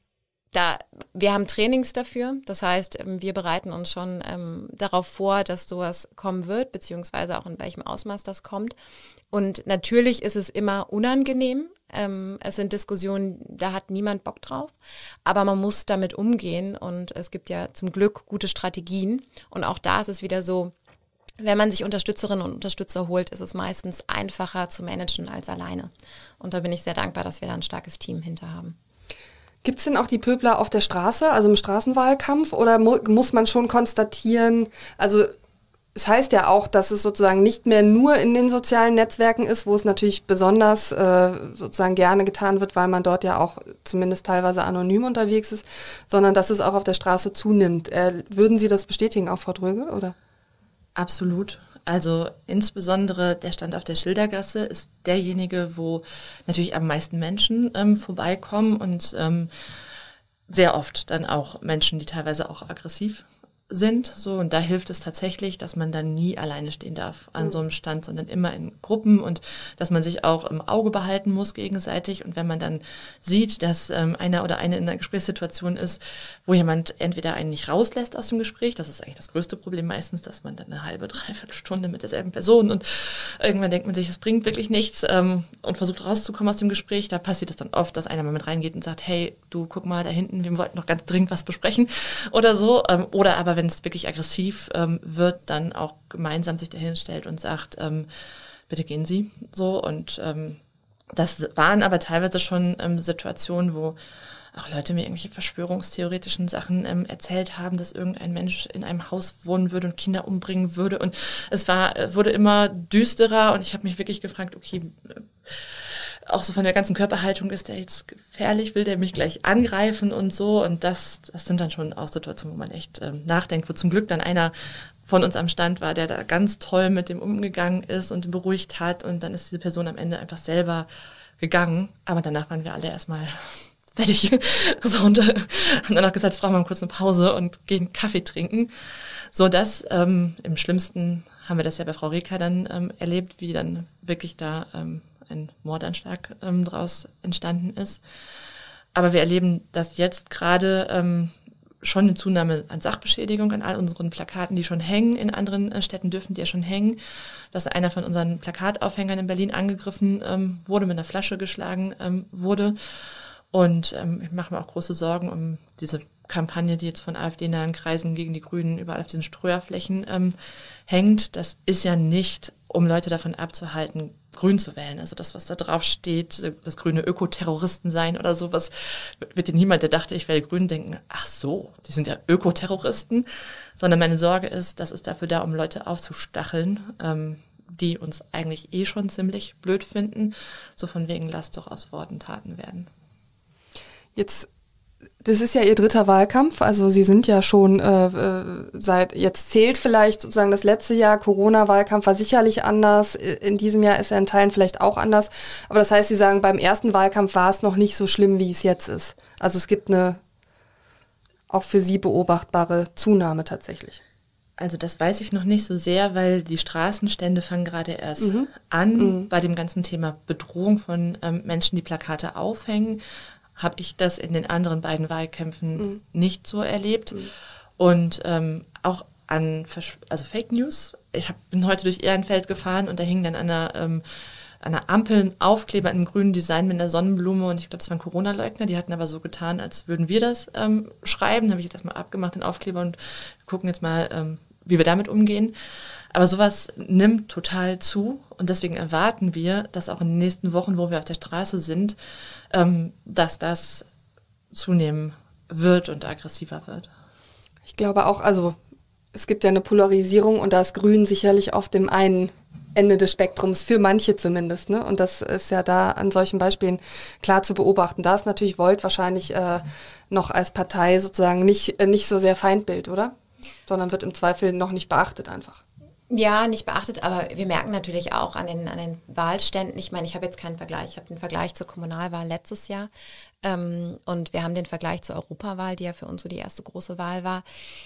Speaker 2: da wir haben Trainings dafür. Das heißt, wir bereiten uns schon ähm, darauf vor, dass sowas kommen wird, beziehungsweise auch in welchem Ausmaß das kommt. Und natürlich ist es immer unangenehm. Ähm, es sind Diskussionen, da hat niemand Bock drauf. Aber man muss damit umgehen und es gibt ja zum Glück gute Strategien. Und auch da ist es wieder so, wenn man sich Unterstützerinnen und Unterstützer holt, ist es meistens einfacher zu managen als alleine. Und da bin ich sehr dankbar, dass wir da ein starkes Team hinter haben.
Speaker 1: Gibt es denn auch die Pöbler auf der Straße, also im Straßenwahlkampf, oder mu- muss man schon konstatieren, also es heißt ja auch, dass es sozusagen nicht mehr nur in den sozialen Netzwerken ist, wo es natürlich besonders äh, sozusagen gerne getan wird, weil man dort ja auch zumindest teilweise anonym unterwegs ist, sondern dass es auch auf der Straße zunimmt. Äh, würden Sie das bestätigen, auch Frau Dröge, oder?
Speaker 3: Absolut. Also insbesondere der Stand auf der Schildergasse ist derjenige, wo natürlich am meisten Menschen ähm, vorbeikommen und ähm, sehr oft dann auch Menschen, die teilweise auch aggressiv sind. So, und da hilft es tatsächlich, dass man dann nie alleine stehen darf an mhm. so einem Stand, sondern immer in Gruppen und dass man sich auch im Auge behalten muss gegenseitig. Und wenn man dann sieht, dass ähm, einer oder eine in einer Gesprächssituation ist, wo jemand entweder einen nicht rauslässt aus dem Gespräch, das ist eigentlich das größte Problem meistens, dass man dann eine halbe, dreiviertel Stunde mit derselben Person und irgendwann denkt man sich, es bringt wirklich nichts ähm, und versucht rauszukommen aus dem Gespräch. Da passiert es dann oft, dass einer mal mit reingeht und sagt, hey, du guck mal da hinten, wir wollten noch ganz dringend was besprechen oder so. Ähm, oder aber wenn es wirklich aggressiv ähm, wird, dann auch gemeinsam sich dahin stellt und sagt, ähm, bitte gehen Sie so. Und ähm, das waren aber teilweise schon ähm, Situationen, wo auch Leute mir irgendwelche verschwörungstheoretischen Sachen ähm, erzählt haben, dass irgendein Mensch in einem Haus wohnen würde und Kinder umbringen würde. Und es war, wurde immer düsterer und ich habe mich wirklich gefragt, okay, äh, auch so von der ganzen Körperhaltung, ist der jetzt gefährlich, will der mich gleich angreifen und so. Und das, das sind dann schon auch Situationen, wo man echt ähm, nachdenkt, wo zum Glück dann einer von uns am Stand war, der da ganz toll mit dem umgegangen ist und ihn beruhigt hat. Und dann ist diese Person am Ende einfach selber gegangen. Aber danach waren wir alle erstmal fertig. So, und äh, haben dann auch gesagt, jetzt brauchen wir mal kurz eine Pause und gehen Kaffee trinken. So dass ähm, im Schlimmsten haben wir das ja bei Frau Reker dann ähm, erlebt, wie dann wirklich da ähm, ein Mordanschlag ähm, daraus entstanden ist. Aber wir erleben das jetzt gerade ähm, schon eine Zunahme an Sachbeschädigung an all unseren Plakaten, die schon hängen. In anderen äh, Städten dürfen die ja schon hängen. Dass einer von unseren Plakataufhängern in Berlin angegriffen ähm, wurde, mit einer Flasche geschlagen ähm, wurde. Und ähm, ich mache mir auch große Sorgen um diese Kampagne, die jetzt von AfD-nahen Kreisen gegen die Grünen überall auf diesen Streuerflächen ähm, hängt. Das ist ja nicht, um Leute davon abzuhalten, grün zu wählen. Also das, was da drauf steht, das grüne Ökoterroristen sein oder sowas, wird dir niemand, der dachte, ich wähle grün, denken, ach so, die sind ja Ökoterroristen. Sondern meine Sorge ist, das ist dafür da, um Leute aufzustacheln, ähm, die uns eigentlich eh schon ziemlich blöd finden. So von wegen, lasst doch aus Worten Taten werden.
Speaker 1: Jetzt, das ist ja Ihr dritter Wahlkampf, also Sie sind ja schon äh, seit, jetzt zählt vielleicht sozusagen das letzte Jahr, Corona-Wahlkampf war sicherlich anders, in diesem Jahr ist er in Teilen vielleicht auch anders, aber das heißt, Sie sagen, beim ersten Wahlkampf war es noch nicht so schlimm, wie es jetzt ist. Also es gibt eine auch für Sie beobachtbare Zunahme tatsächlich.
Speaker 3: Also das weiß ich noch nicht so sehr, weil die Straßenstände fangen gerade erst
Speaker 1: Mhm.
Speaker 3: an.
Speaker 1: Mhm.
Speaker 3: Bei dem ganzen Thema Bedrohung von ähm, Menschen, die Plakate aufhängen, habe ich das in den anderen beiden Wahlkämpfen
Speaker 1: Mhm.
Speaker 3: nicht so erlebt.
Speaker 1: Mhm.
Speaker 3: Und ähm, auch an Versch- also Fake News. Ich hab, bin heute durch Ehrenfeld gefahren und da hing dann an einer, ähm, an einer Ampel ein Aufkleber in einem grünen Design mit einer Sonnenblume und ich glaube, das waren Corona-Leugner. Die hatten aber so getan, als würden wir das ähm, schreiben. Da habe ich jetzt erstmal abgemacht, den Aufkleber, und gucken jetzt mal, ähm, wie wir damit umgehen. Aber sowas nimmt total zu und deswegen erwarten wir, dass auch in den nächsten Wochen, wo wir auf der Straße sind, ähm, dass das zunehmen wird und aggressiver wird.
Speaker 1: Ich glaube auch, also es gibt ja eine Polarisierung und da ist Grün sicherlich auf dem einen Ende des Spektrums, für manche zumindest, ne? Und das ist ja da an solchen Beispielen klar zu beobachten. Da ist natürlich Volt wahrscheinlich äh, noch als Partei sozusagen nicht, äh, nicht so sehr Feindbild, oder? Sondern wird im Zweifel noch nicht beachtet einfach.
Speaker 2: Ja, nicht beachtet, aber wir merken natürlich auch an den, an den Wahlständen, ich meine, ich habe jetzt keinen Vergleich, ich habe den Vergleich zur Kommunalwahl letztes Jahr ähm, und wir haben den Vergleich zur Europawahl, die ja für uns so die erste große Wahl war.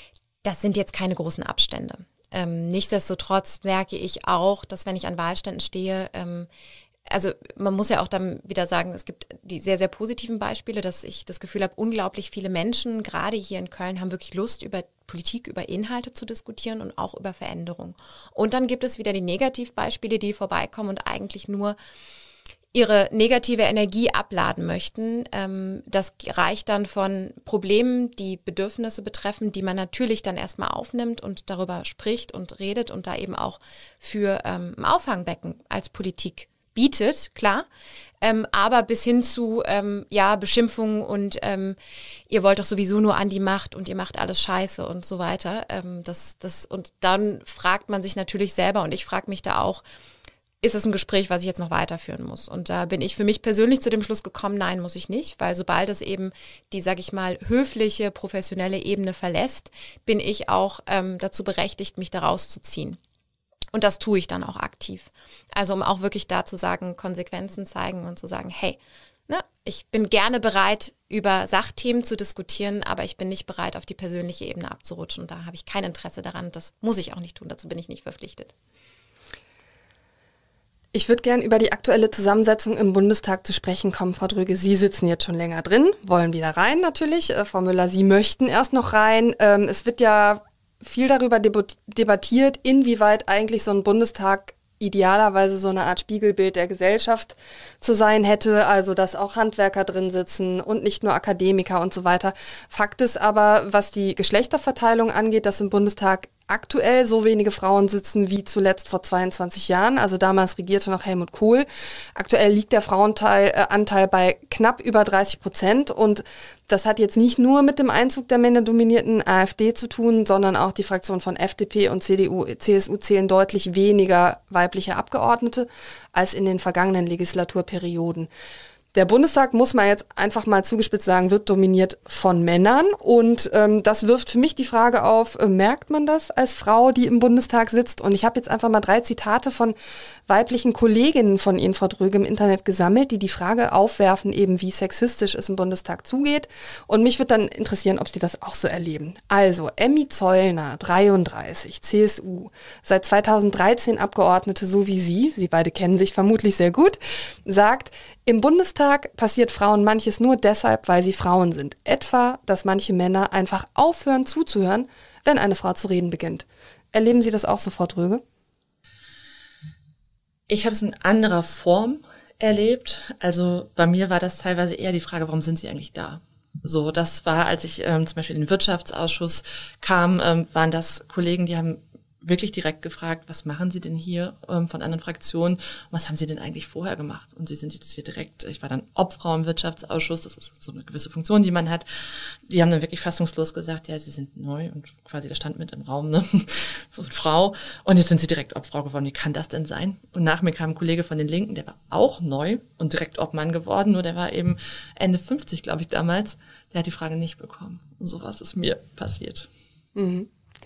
Speaker 2: Das sind jetzt keine großen Abstände. Ähm, nichtsdestotrotz merke ich auch, dass wenn ich an Wahlständen stehe, ähm, also man muss ja auch dann wieder sagen, es gibt die sehr, sehr positiven Beispiele, dass ich das Gefühl habe, unglaublich viele Menschen, gerade hier in Köln, haben wirklich Lust, über Politik, über Inhalte zu diskutieren und auch über Veränderung. Und dann gibt es wieder die Negativbeispiele, die vorbeikommen und eigentlich nur ihre negative Energie abladen möchten. Ähm, das reicht dann von Problemen, die Bedürfnisse betreffen, die man natürlich dann erstmal aufnimmt und darüber spricht und redet und da eben auch für ähm, ein Auffangbecken als Politik bietet, klar, ähm, aber bis hin zu ähm, ja Beschimpfungen und ähm, ihr wollt doch sowieso nur an die Macht und ihr macht alles scheiße und so weiter. Ähm, das, das, und dann fragt man sich natürlich selber und ich frage mich da auch, ist es ein Gespräch, was ich jetzt noch weiterführen muss? Und da bin ich für mich persönlich zu dem Schluss gekommen, nein, muss ich nicht, weil sobald es eben die, sag ich mal, höfliche, professionelle Ebene verlässt, bin ich auch ähm, dazu berechtigt, mich da rauszuziehen. Und das tue ich dann auch aktiv. Also um auch wirklich da zu sagen, Konsequenzen zeigen und zu sagen, hey, ne, ich bin gerne bereit, über Sachthemen zu diskutieren, aber ich bin nicht bereit, auf die persönliche Ebene abzurutschen. Da habe ich kein Interesse daran. Das muss ich auch nicht tun. Dazu bin ich nicht verpflichtet.
Speaker 1: Ich würde gern über die aktuelle Zusammensetzung im Bundestag zu sprechen kommen, Frau Dröge. Sie sitzen jetzt schon länger drin, wollen wieder rein natürlich. Äh, Frau Müller, Sie möchten erst noch rein. Ähm, es wird ja viel darüber debattiert, inwieweit eigentlich so ein Bundestag idealerweise so eine Art Spiegelbild der Gesellschaft zu sein hätte, also dass auch Handwerker drin sitzen und nicht nur Akademiker und so weiter. Fakt ist aber, was die Geschlechterverteilung angeht, dass im Bundestag aktuell so wenige Frauen sitzen wie zuletzt vor zweiundzwanzig Jahren. Also damals regierte noch Helmut Kohl. Aktuell liegt der Frauenanteil äh, Anteil bei knapp über dreißig Prozent. Und das hat jetzt nicht nur mit dem Einzug der männerdominierten AfD zu tun, sondern auch die Fraktionen von F D P und C D U, C S U zählen deutlich weniger weibliche Abgeordnete als in den vergangenen Legislaturperioden. Der Bundestag, muss man jetzt einfach mal zugespitzt sagen, wird dominiert von Männern. Und ähm, das wirft für mich die Frage auf, äh, merkt man das als Frau, die im Bundestag sitzt? Und ich habe jetzt einfach mal drei Zitate von weiblichen Kolleginnen von Ihnen, Frau Dröge, im Internet gesammelt, die die Frage aufwerfen, eben wie sexistisch es im Bundestag zugeht. Und mich würde dann interessieren, ob Sie das auch so erleben. Also, Emmy Zollner, dreiunddreißig, C S U, seit zweitausenddreizehn Abgeordnete, so wie Sie, Sie beide kennen sich vermutlich sehr gut, sagt, im Bundestag passiert Frauen manches nur deshalb, weil sie Frauen sind. Etwa, dass manche Männer einfach aufhören zuzuhören, wenn eine Frau zu reden beginnt. Erleben Sie das auch so, Frau Dröge?
Speaker 3: Ich habe es in anderer Form erlebt. Also bei mir war das teilweise eher die Frage, warum sind Sie eigentlich da? So, das war, als ich ähm, zum Beispiel in den Wirtschaftsausschuss kam, ähm, waren das Kollegen, die haben wirklich direkt gefragt, was machen Sie denn hier ähm, von anderen Fraktionen? Was haben Sie denn eigentlich vorher gemacht? Und Sie sind jetzt hier direkt, ich war dann Obfrau im Wirtschaftsausschuss, das ist so eine gewisse Funktion, die man hat. Die haben dann wirklich fassungslos gesagt, ja, Sie sind neu und quasi da stand mit im Raum, ne, so Frau. Und jetzt sind Sie direkt Obfrau geworden. Wie kann das denn sein? Und nach mir kam ein Kollege von den Linken, der war auch neu und direkt Obmann geworden, nur der war eben Ende fünfzig, glaube ich, damals. Der hat die Frage nicht bekommen. Und sowas ist mir passiert.
Speaker 1: Mhm.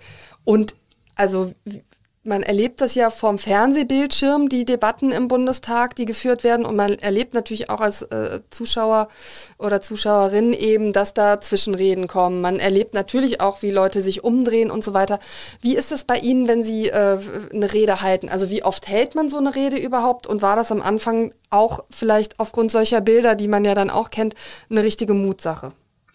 Speaker 1: Und also man erlebt das ja vom Fernsehbildschirm, die Debatten im Bundestag, die geführt werden. Und man erlebt natürlich auch als äh, Zuschauer oder Zuschauerin eben, dass da Zwischenreden kommen. Man erlebt natürlich auch, wie Leute sich umdrehen und so weiter. Wie ist es bei Ihnen, wenn Sie äh, eine Rede halten? Also wie oft hält man so eine Rede überhaupt? Und war das am Anfang auch vielleicht aufgrund solcher Bilder, die man ja dann auch kennt, eine richtige Mutsache?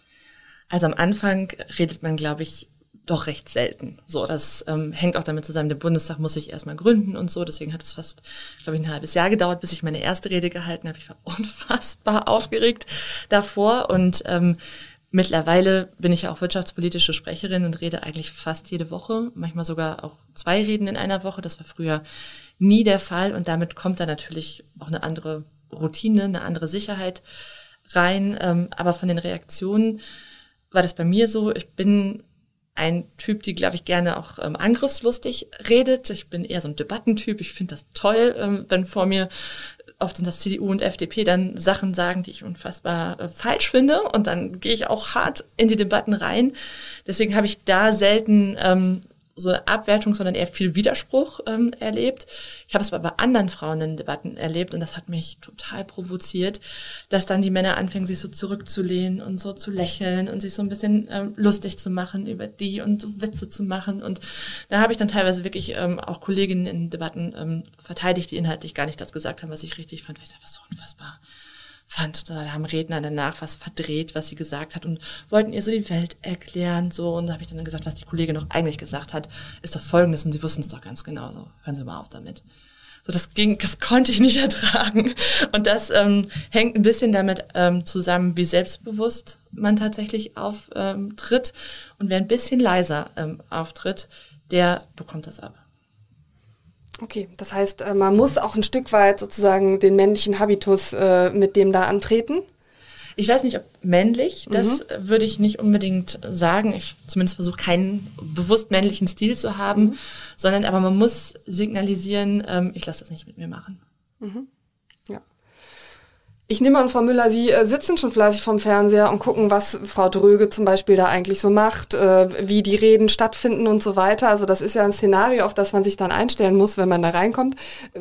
Speaker 3: Also am Anfang redet man, glaube ich, doch recht selten. So, das ähm, hängt auch damit zusammen, der Bundestag muss sich erstmal gründen und so. Deswegen hat es fast, glaube ich, ein halbes Jahr gedauert, bis ich meine erste Rede gehalten habe. Ich war unfassbar aufgeregt davor. Und ähm, mittlerweile bin ich ja auch wirtschaftspolitische Sprecherin und rede eigentlich fast jede Woche. Manchmal sogar auch zwei Reden in einer Woche. Das war früher nie der Fall. Und damit kommt da natürlich auch eine andere Routine, eine andere Sicherheit rein. Ähm, aber von den Reaktionen war das bei mir so, ich bin ein Typ, die, glaube ich, gerne auch ähm, angriffslustig redet. Ich bin eher so ein Debattentyp. Ich finde das toll, ähm, wenn vor mir, oft sind das C D U und F D P, dann Sachen sagen, die ich unfassbar äh, falsch finde. Und dann gehe ich auch hart in die Debatten rein. Deswegen habe ich da selten ähm, so eine Abwertung, sondern eher viel Widerspruch ähm, erlebt. Ich habe es aber bei anderen Frauen in Debatten erlebt und das hat mich total provoziert, dass dann die Männer anfangen, sich so zurückzulehnen und so zu lächeln und sich so ein bisschen ähm, lustig zu machen über die und so Witze zu machen. Und da habe ich dann teilweise wirklich ähm, auch Kolleginnen in Debatten ähm, verteidigt, die inhaltlich gar nicht das gesagt haben, was ich richtig fand, weil ich das so unfassbar fand, da haben Redner danach was verdreht, was sie gesagt hat und wollten ihr so die Welt erklären, so. Und da habe ich dann gesagt, was die Kollegin noch eigentlich gesagt hat, ist doch Folgendes und sie wussten es doch ganz genau, so, hören Sie mal auf damit. So, das ging, das konnte ich nicht ertragen. Und das ähm, hängt ein bisschen damit ähm, zusammen, wie selbstbewusst man tatsächlich auftritt. Und wer ein bisschen leiser ähm, auftritt, der bekommt das ab.
Speaker 1: Okay, das heißt, man muss auch ein Stück weit sozusagen den männlichen Habitus äh, mit dem da antreten?
Speaker 3: Ich weiß nicht, ob männlich, das mhm. würde ich nicht unbedingt sagen. Ich zumindest versuche keinen bewusst männlichen Stil zu haben, mhm. sondern aber man muss signalisieren, ähm, ich lasse das nicht mit mir machen.
Speaker 1: Mhm. Ja. Ich nehme an, Frau Müller, Sie äh, sitzen schon fleißig vorm Fernseher und gucken, was Frau Dröge zum Beispiel da eigentlich so macht, äh, wie die Reden stattfinden und so weiter. Also das ist ja ein Szenario, auf das man sich dann einstellen muss, wenn man da reinkommt.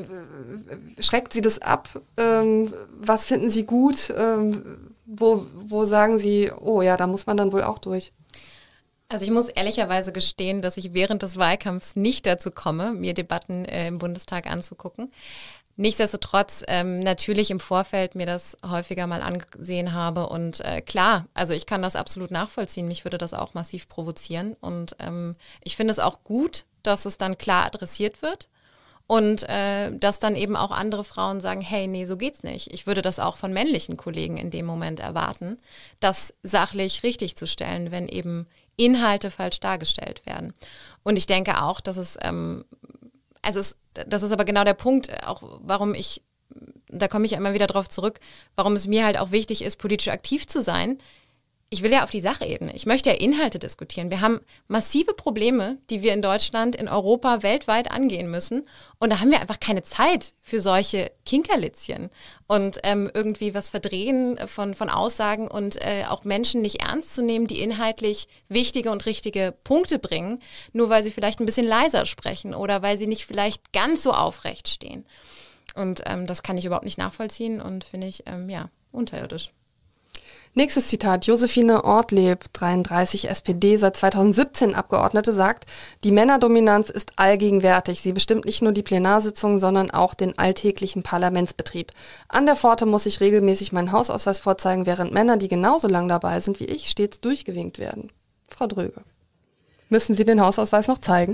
Speaker 1: Äh, schreckt Sie das ab? Ähm, was finden Sie gut? Ähm, wo, wo sagen Sie, oh ja, da muss man dann wohl auch durch?
Speaker 2: Also ich muss ehrlicherweise gestehen, dass ich während des Wahlkampfs nicht dazu komme, mir Debatten äh, im Bundestag anzugucken. Nichtsdestotrotz ähm, natürlich im Vorfeld mir das häufiger mal angesehen habe und äh, klar, also ich kann das absolut nachvollziehen, mich würde das auch massiv provozieren und ähm, ich finde es auch gut, dass es dann klar adressiert wird und äh, dass dann eben auch andere Frauen sagen, hey, nee, so geht's nicht. Ich würde das auch von männlichen Kollegen in dem Moment erwarten, das sachlich richtig zu stellen, wenn eben Inhalte falsch dargestellt werden. Und ich denke auch, dass es ähm, Also es, das ist aber genau der Punkt, auch warum ich, da komme ich ja immer wieder drauf zurück, warum es mir halt auch wichtig ist, politisch aktiv zu sein. Ich will ja auf die Sachebene. Ich möchte ja Inhalte diskutieren. Wir haben massive Probleme, die wir in Deutschland, in Europa, weltweit angehen müssen. Und da haben wir einfach keine Zeit für solche Kinkerlitzchen und ähm, irgendwie was verdrehen von, von Aussagen und äh, auch Menschen nicht ernst zu nehmen, die inhaltlich wichtige und richtige Punkte bringen, nur weil sie vielleicht ein bisschen leiser sprechen oder weil sie nicht vielleicht ganz so aufrecht stehen. Und ähm, das kann ich überhaupt nicht nachvollziehen und finde ich, ähm, ja, unterirdisch.
Speaker 1: Nächstes Zitat. Josephine Ortleb, dreiunddreißig, S P D, seit zweitausendsiebzehn Abgeordnete, sagt, die Männerdominanz ist allgegenwärtig. Sie bestimmt nicht nur die Plenarsitzungen, sondern auch den alltäglichen Parlamentsbetrieb. An der Pforte muss ich regelmäßig meinen Hausausweis vorzeigen, während Männer, die genauso lang dabei sind wie ich, stets durchgewinkt werden. Frau Dröge, müssen Sie den Hausausweis noch zeigen?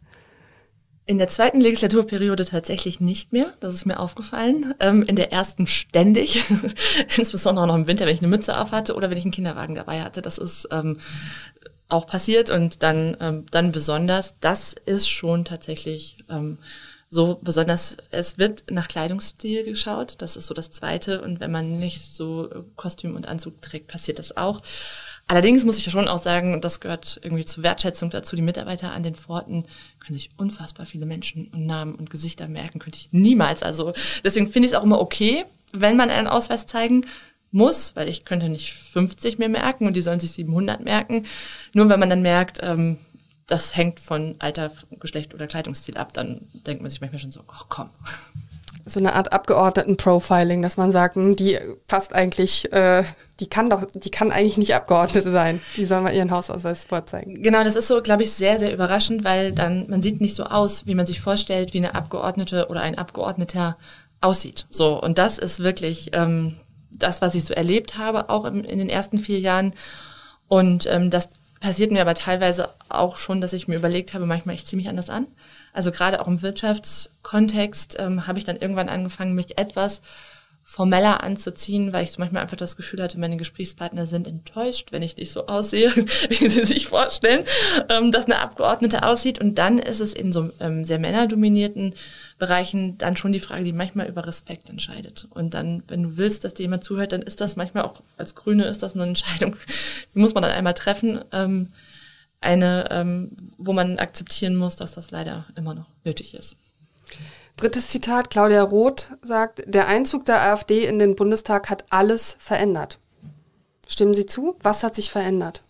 Speaker 3: In der zweiten Legislaturperiode tatsächlich nicht mehr, das ist mir aufgefallen. Ähm, in der ersten ständig, insbesondere noch im Winter, wenn ich eine Mütze auf hatte oder wenn ich einen Kinderwagen dabei hatte. Das ist ähm, auch passiert und dann, ähm, dann besonders, das ist schon tatsächlich ähm, so besonders, es wird nach Kleidungsstil geschaut, das ist so das Zweite, und wenn man nicht so Kostüm und Anzug trägt, passiert das auch. Allerdings muss ich schon auch sagen, und das gehört irgendwie zur Wertschätzung dazu, die Mitarbeiter an den Pforten können sich unfassbar viele Menschen und Namen und Gesichter merken, könnte ich niemals. Also deswegen finde ich es auch immer okay, wenn man einen Ausweis zeigen muss, weil ich könnte nicht fünfzig mir merken und die sollen sich siebenhundert merken. Nur wenn man dann merkt, ähm, das hängt von Alter, Geschlecht oder Kleidungsstil ab, dann denkt man sich manchmal schon so, oh, komm.
Speaker 1: So eine Art Abgeordneten-Profiling, dass man sagt, die passt eigentlich, äh, die kann doch, die kann eigentlich nicht Abgeordnete sein. Die soll mal ihren Hausausweis vorzeigen.
Speaker 3: Genau, das ist so, glaube ich, sehr, sehr überraschend, weil dann, man sieht nicht so aus, wie man sich vorstellt, wie eine Abgeordnete oder ein Abgeordneter aussieht. So, und das ist wirklich ähm, das, was ich so erlebt habe, auch im, in den ersten vier Jahren. Und ähm, das passiert mir aber teilweise auch schon, dass ich mir überlegt habe, manchmal ich ziehe mich anders an. Also gerade auch im Wirtschaftskontext ähm, habe ich dann irgendwann angefangen, mich etwas formeller anzuziehen, weil ich so manchmal einfach das Gefühl hatte, meine Gesprächspartner sind enttäuscht, wenn ich nicht so aussehe, wie sie sich vorstellen, ähm, dass eine Abgeordnete aussieht. Und dann ist es in so ähm, sehr männerdominierten Bereichen dann schon die Frage, die manchmal über Respekt entscheidet. Und dann, wenn du willst, dass dir jemand zuhört, dann ist das manchmal auch, als Grüne ist das eine Entscheidung, die muss man dann einmal treffen, ähm, eine, ähm, wo man akzeptieren muss, dass das leider immer noch nötig ist.
Speaker 1: Drittes Zitat, Claudia Roth sagt, der Einzug der AfD in den Bundestag hat alles verändert. Stimmen Sie zu? Was hat sich verändert?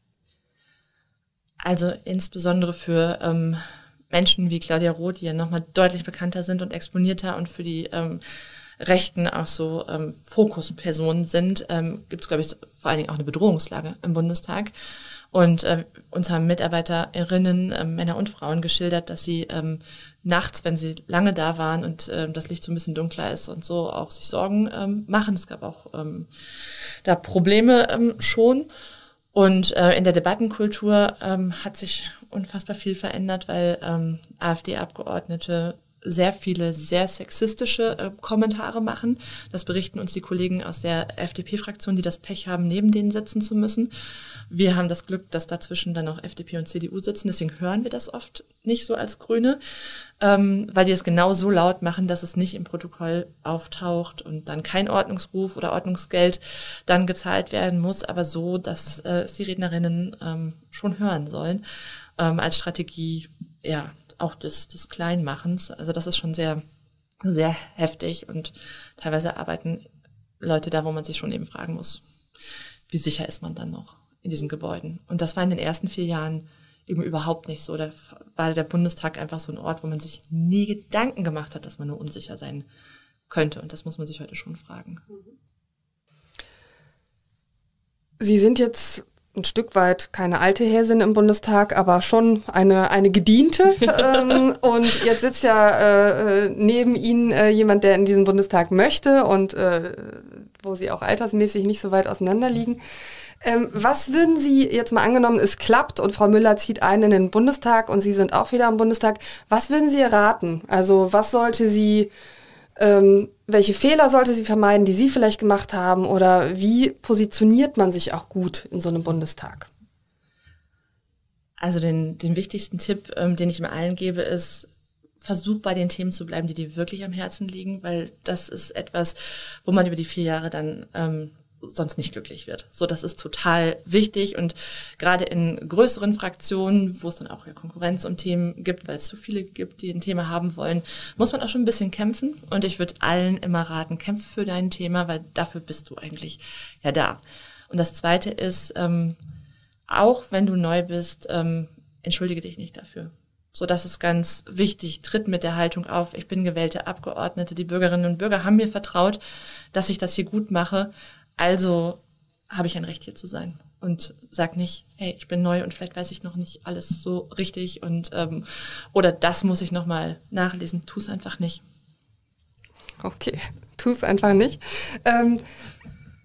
Speaker 3: Also insbesondere für ähm, Menschen wie Claudia Roth, die ja nochmal deutlich bekannter sind und exponierter und für die ähm, Rechten auch so ähm, Fokuspersonen sind, ähm, gibt es, glaube ich, vor allen Dingen auch eine Bedrohungslage im Bundestag. Und äh, uns haben Mitarbeiterinnen, äh, Männer und Frauen geschildert, dass sie ähm, nachts, wenn sie lange da waren und äh, das Licht so ein bisschen dunkler ist und so, auch sich Sorgen ähm, machen. Es gab auch ähm, da Probleme ähm, schon. Und äh, in der Debattenkultur ähm, hat sich unfassbar viel verändert, weil ähm, AfD-Abgeordnete sehr viele sehr sexistische äh, Kommentare machen. Das berichten uns die Kollegen aus der F D P-Fraktion, die das Pech haben, neben denen sitzen zu müssen. Wir haben das Glück, dass dazwischen dann auch F D P und C D U sitzen. Deswegen hören wir das oft nicht so als Grüne, ähm, weil die es genau so laut machen, dass es nicht im Protokoll auftaucht und dann kein Ordnungsruf oder Ordnungsgeld dann gezahlt werden muss, aber so, dass äh, es die Rednerinnen ähm, schon hören sollen, ähm, als Strategie, ja, auch des, des Kleinmachens. Also das ist schon sehr, sehr heftig und teilweise arbeiten Leute da, wo man sich schon eben fragen muss, wie sicher ist man dann noch in diesen Gebäuden? Und das war in den ersten vier Jahren eben überhaupt nicht so. Da war der Bundestag einfach so ein Ort, wo man sich nie Gedanken gemacht hat, dass man nur unsicher sein könnte. Und das muss man sich heute schon fragen.
Speaker 1: Sie sind jetzt ein Stück weit keine alte Häsin im Bundestag, aber schon eine, eine Gediente. ähm, und jetzt sitzt ja äh, neben Ihnen äh, jemand, der in diesen Bundestag möchte und äh, wo Sie auch altersmäßig nicht so weit auseinander liegen. Ähm, was würden Sie, jetzt mal angenommen, es klappt und Frau Müller zieht ein in den Bundestag und Sie sind auch wieder im Bundestag, was würden Sie ihr raten? Also was sollte sie, ähm, welche Fehler sollte sie vermeiden, die Sie vielleicht gemacht haben, oder wie positioniert man sich auch gut in so einem Bundestag?
Speaker 3: Also den, den wichtigsten Tipp, ähm, den ich mir allen gebe, ist, versuch bei den Themen zu bleiben, die dir wirklich am Herzen liegen, weil das ist etwas, wo man über die vier Jahre dann ähm, sonst nicht glücklich wird. So, das ist total wichtig, und gerade in größeren Fraktionen, wo es dann auch ja Konkurrenz um Themen gibt, weil es zu viele gibt, die ein Thema haben wollen, muss man auch schon ein bisschen kämpfen, und ich würde allen immer raten, kämpf für dein Thema, weil dafür bist du eigentlich ja da. Und das Zweite ist, ähm, auch wenn du neu bist, ähm, entschuldige dich nicht dafür. So, das ist ganz wichtig. Tritt mit der Haltung auf, ich bin gewählte Abgeordnete, die Bürgerinnen und Bürger haben mir vertraut, dass ich das hier gut mache. Also habe ich ein Recht, hier zu sein, und sag nicht, hey, ich bin neu und vielleicht weiß ich noch nicht alles so richtig und ähm, oder das muss ich noch mal nachlesen. Tu es einfach nicht.
Speaker 1: Okay, tu es einfach nicht. Ähm,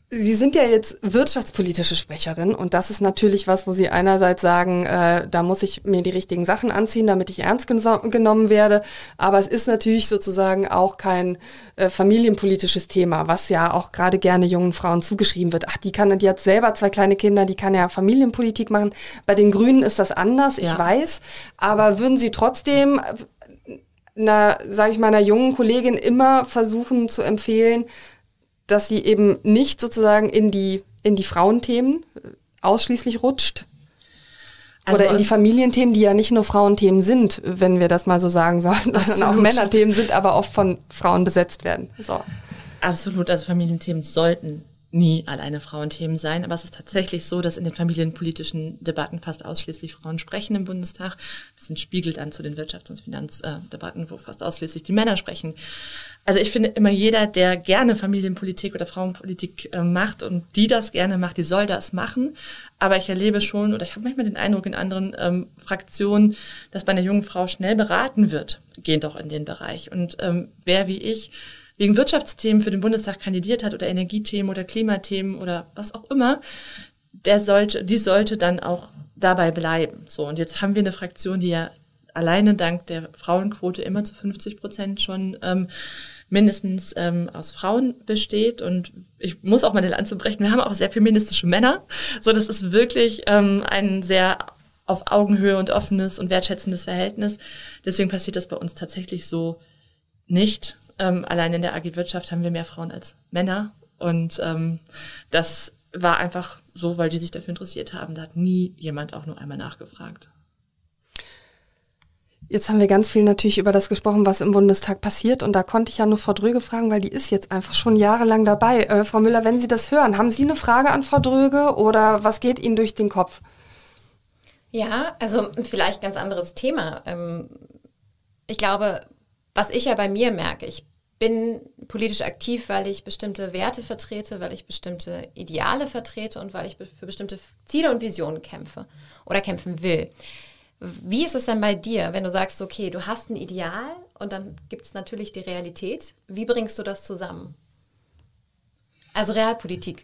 Speaker 1: Sie sind ja jetzt wirtschaftspolitische Sprecherin und das ist natürlich was, wo Sie einerseits sagen, äh, da muss ich mir die richtigen Sachen anziehen, damit ich ernst geso- genommen werde. Aber es ist natürlich sozusagen auch kein äh, familienpolitisches Thema, was ja auch gerade gerne jungen Frauen zugeschrieben wird. Ach, die kann, die hat selber zwei kleine Kinder, die kann ja Familienpolitik machen. Bei den Grünen ist das anders, ich
Speaker 3: Ja.
Speaker 1: weiß. Aber würden Sie trotzdem einer, sage ich mal, einer jungen Kollegin immer versuchen zu empfehlen, dass sie eben nicht sozusagen in die, in die Frauenthemen ausschließlich rutscht?
Speaker 3: Also
Speaker 1: Oder in die
Speaker 3: uns-
Speaker 1: Familienthemen, die ja nicht nur Frauenthemen sind, wenn wir das mal so sagen sollen, sondern auch
Speaker 3: Absolut.
Speaker 1: Männerthemen sind, aber oft von Frauen besetzt werden. So.
Speaker 3: Absolut, also Familienthemen sollten nie alleine Frauenthemen sein, aber es ist tatsächlich so, dass in den familienpolitischen Debatten fast ausschließlich Frauen sprechen im Bundestag. Ein bisschen spiegelt dann zu den Wirtschafts- und Finanzdebatten, wo fast ausschließlich die Männer sprechen. Also ich finde immer jeder, der gerne Familienpolitik oder Frauenpolitik äh, macht und die das gerne macht, die soll das machen. Aber ich erlebe schon, oder ich habe manchmal den Eindruck in anderen ähm, Fraktionen, dass bei einer jungen Frau schnell beraten wird, geht doch in den Bereich. Und ähm, wer wie ich wegen Wirtschaftsthemen für den Bundestag kandidiert hat oder Energiethemen oder Klimathemen oder was auch immer, der sollte, die sollte dann auch dabei bleiben. So, und jetzt haben wir eine Fraktion, die ja alleine dank der Frauenquote immer zu fünfzig Prozent schon ähm, mindestens ähm, aus Frauen besteht. Und ich muss auch mal eine Lanze brechen, wir haben auch sehr feministische Männer. So, das ist wirklich ähm, ein sehr auf Augenhöhe und offenes und wertschätzendes Verhältnis. Deswegen passiert das bei uns tatsächlich so nicht. Ähm, allein in der A G Wirtschaft haben wir mehr Frauen als Männer und ähm, das war einfach so, weil die sich dafür interessiert haben. Da hat nie jemand auch nur einmal nachgefragt.
Speaker 1: Jetzt haben wir ganz viel natürlich über das gesprochen, was im Bundestag passiert und da konnte ich ja nur Frau Dröge fragen, weil die ist jetzt einfach schon jahrelang dabei. Äh, Frau Müller, wenn Sie das hören, haben Sie eine Frage an Frau Dröge oder was geht Ihnen durch den Kopf?
Speaker 2: Ja, also vielleicht ganz anderes Thema. Ähm, ich glaube, was ich ja bei mir merke, ich bin politisch aktiv, weil ich bestimmte Werte vertrete, weil ich bestimmte Ideale vertrete und weil ich für bestimmte Ziele und Visionen kämpfe oder kämpfen will. Wie ist es denn bei dir, wenn du sagst, okay, du hast ein Ideal und dann gibt es natürlich die Realität. Wie bringst du das zusammen? Also Realpolitik.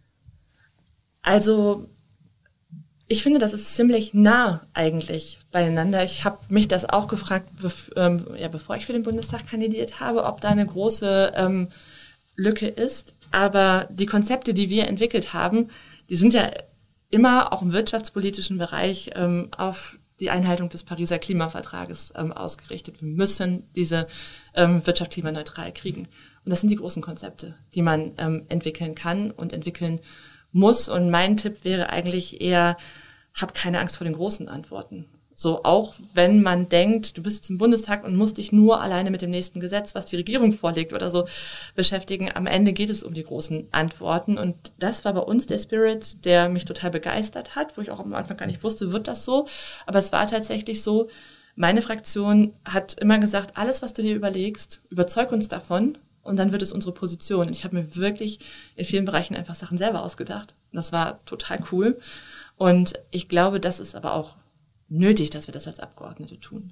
Speaker 3: Also ich finde, das ist ziemlich nah eigentlich beieinander. Ich habe mich das auch gefragt, bev- ähm, ja, bevor ich für den Bundestag kandidiert habe, ob da eine große ähm, Lücke ist. Aber die Konzepte, die wir entwickelt haben, die sind ja immer auch im wirtschaftspolitischen Bereich ähm, auf die Einhaltung des Pariser Klimavertrages ähm, ausgerichtet. Wir müssen diese ähm, Wirtschaft klimaneutral kriegen. Und das sind die großen Konzepte, die man ähm, entwickeln kann und entwickeln muss. Und mein Tipp wäre eigentlich eher, hab keine Angst vor den großen Antworten. So, auch wenn man denkt, du bist jetzt im Bundestag und musst dich nur alleine mit dem nächsten Gesetz, was die Regierung vorlegt oder so, beschäftigen. Am Ende geht es um die großen Antworten. Und das war bei uns der Spirit, der mich total begeistert hat, wo ich auch am Anfang gar nicht wusste, wird das so. Aber es war tatsächlich so, meine Fraktion hat immer gesagt, alles, was du dir überlegst, überzeug uns davon. Und dann wird es unsere Position. Und ich habe mir wirklich in vielen Bereichen einfach Sachen selber ausgedacht. Das war total cool. Und ich glaube, das ist aber auch nötig, dass wir das als Abgeordnete tun.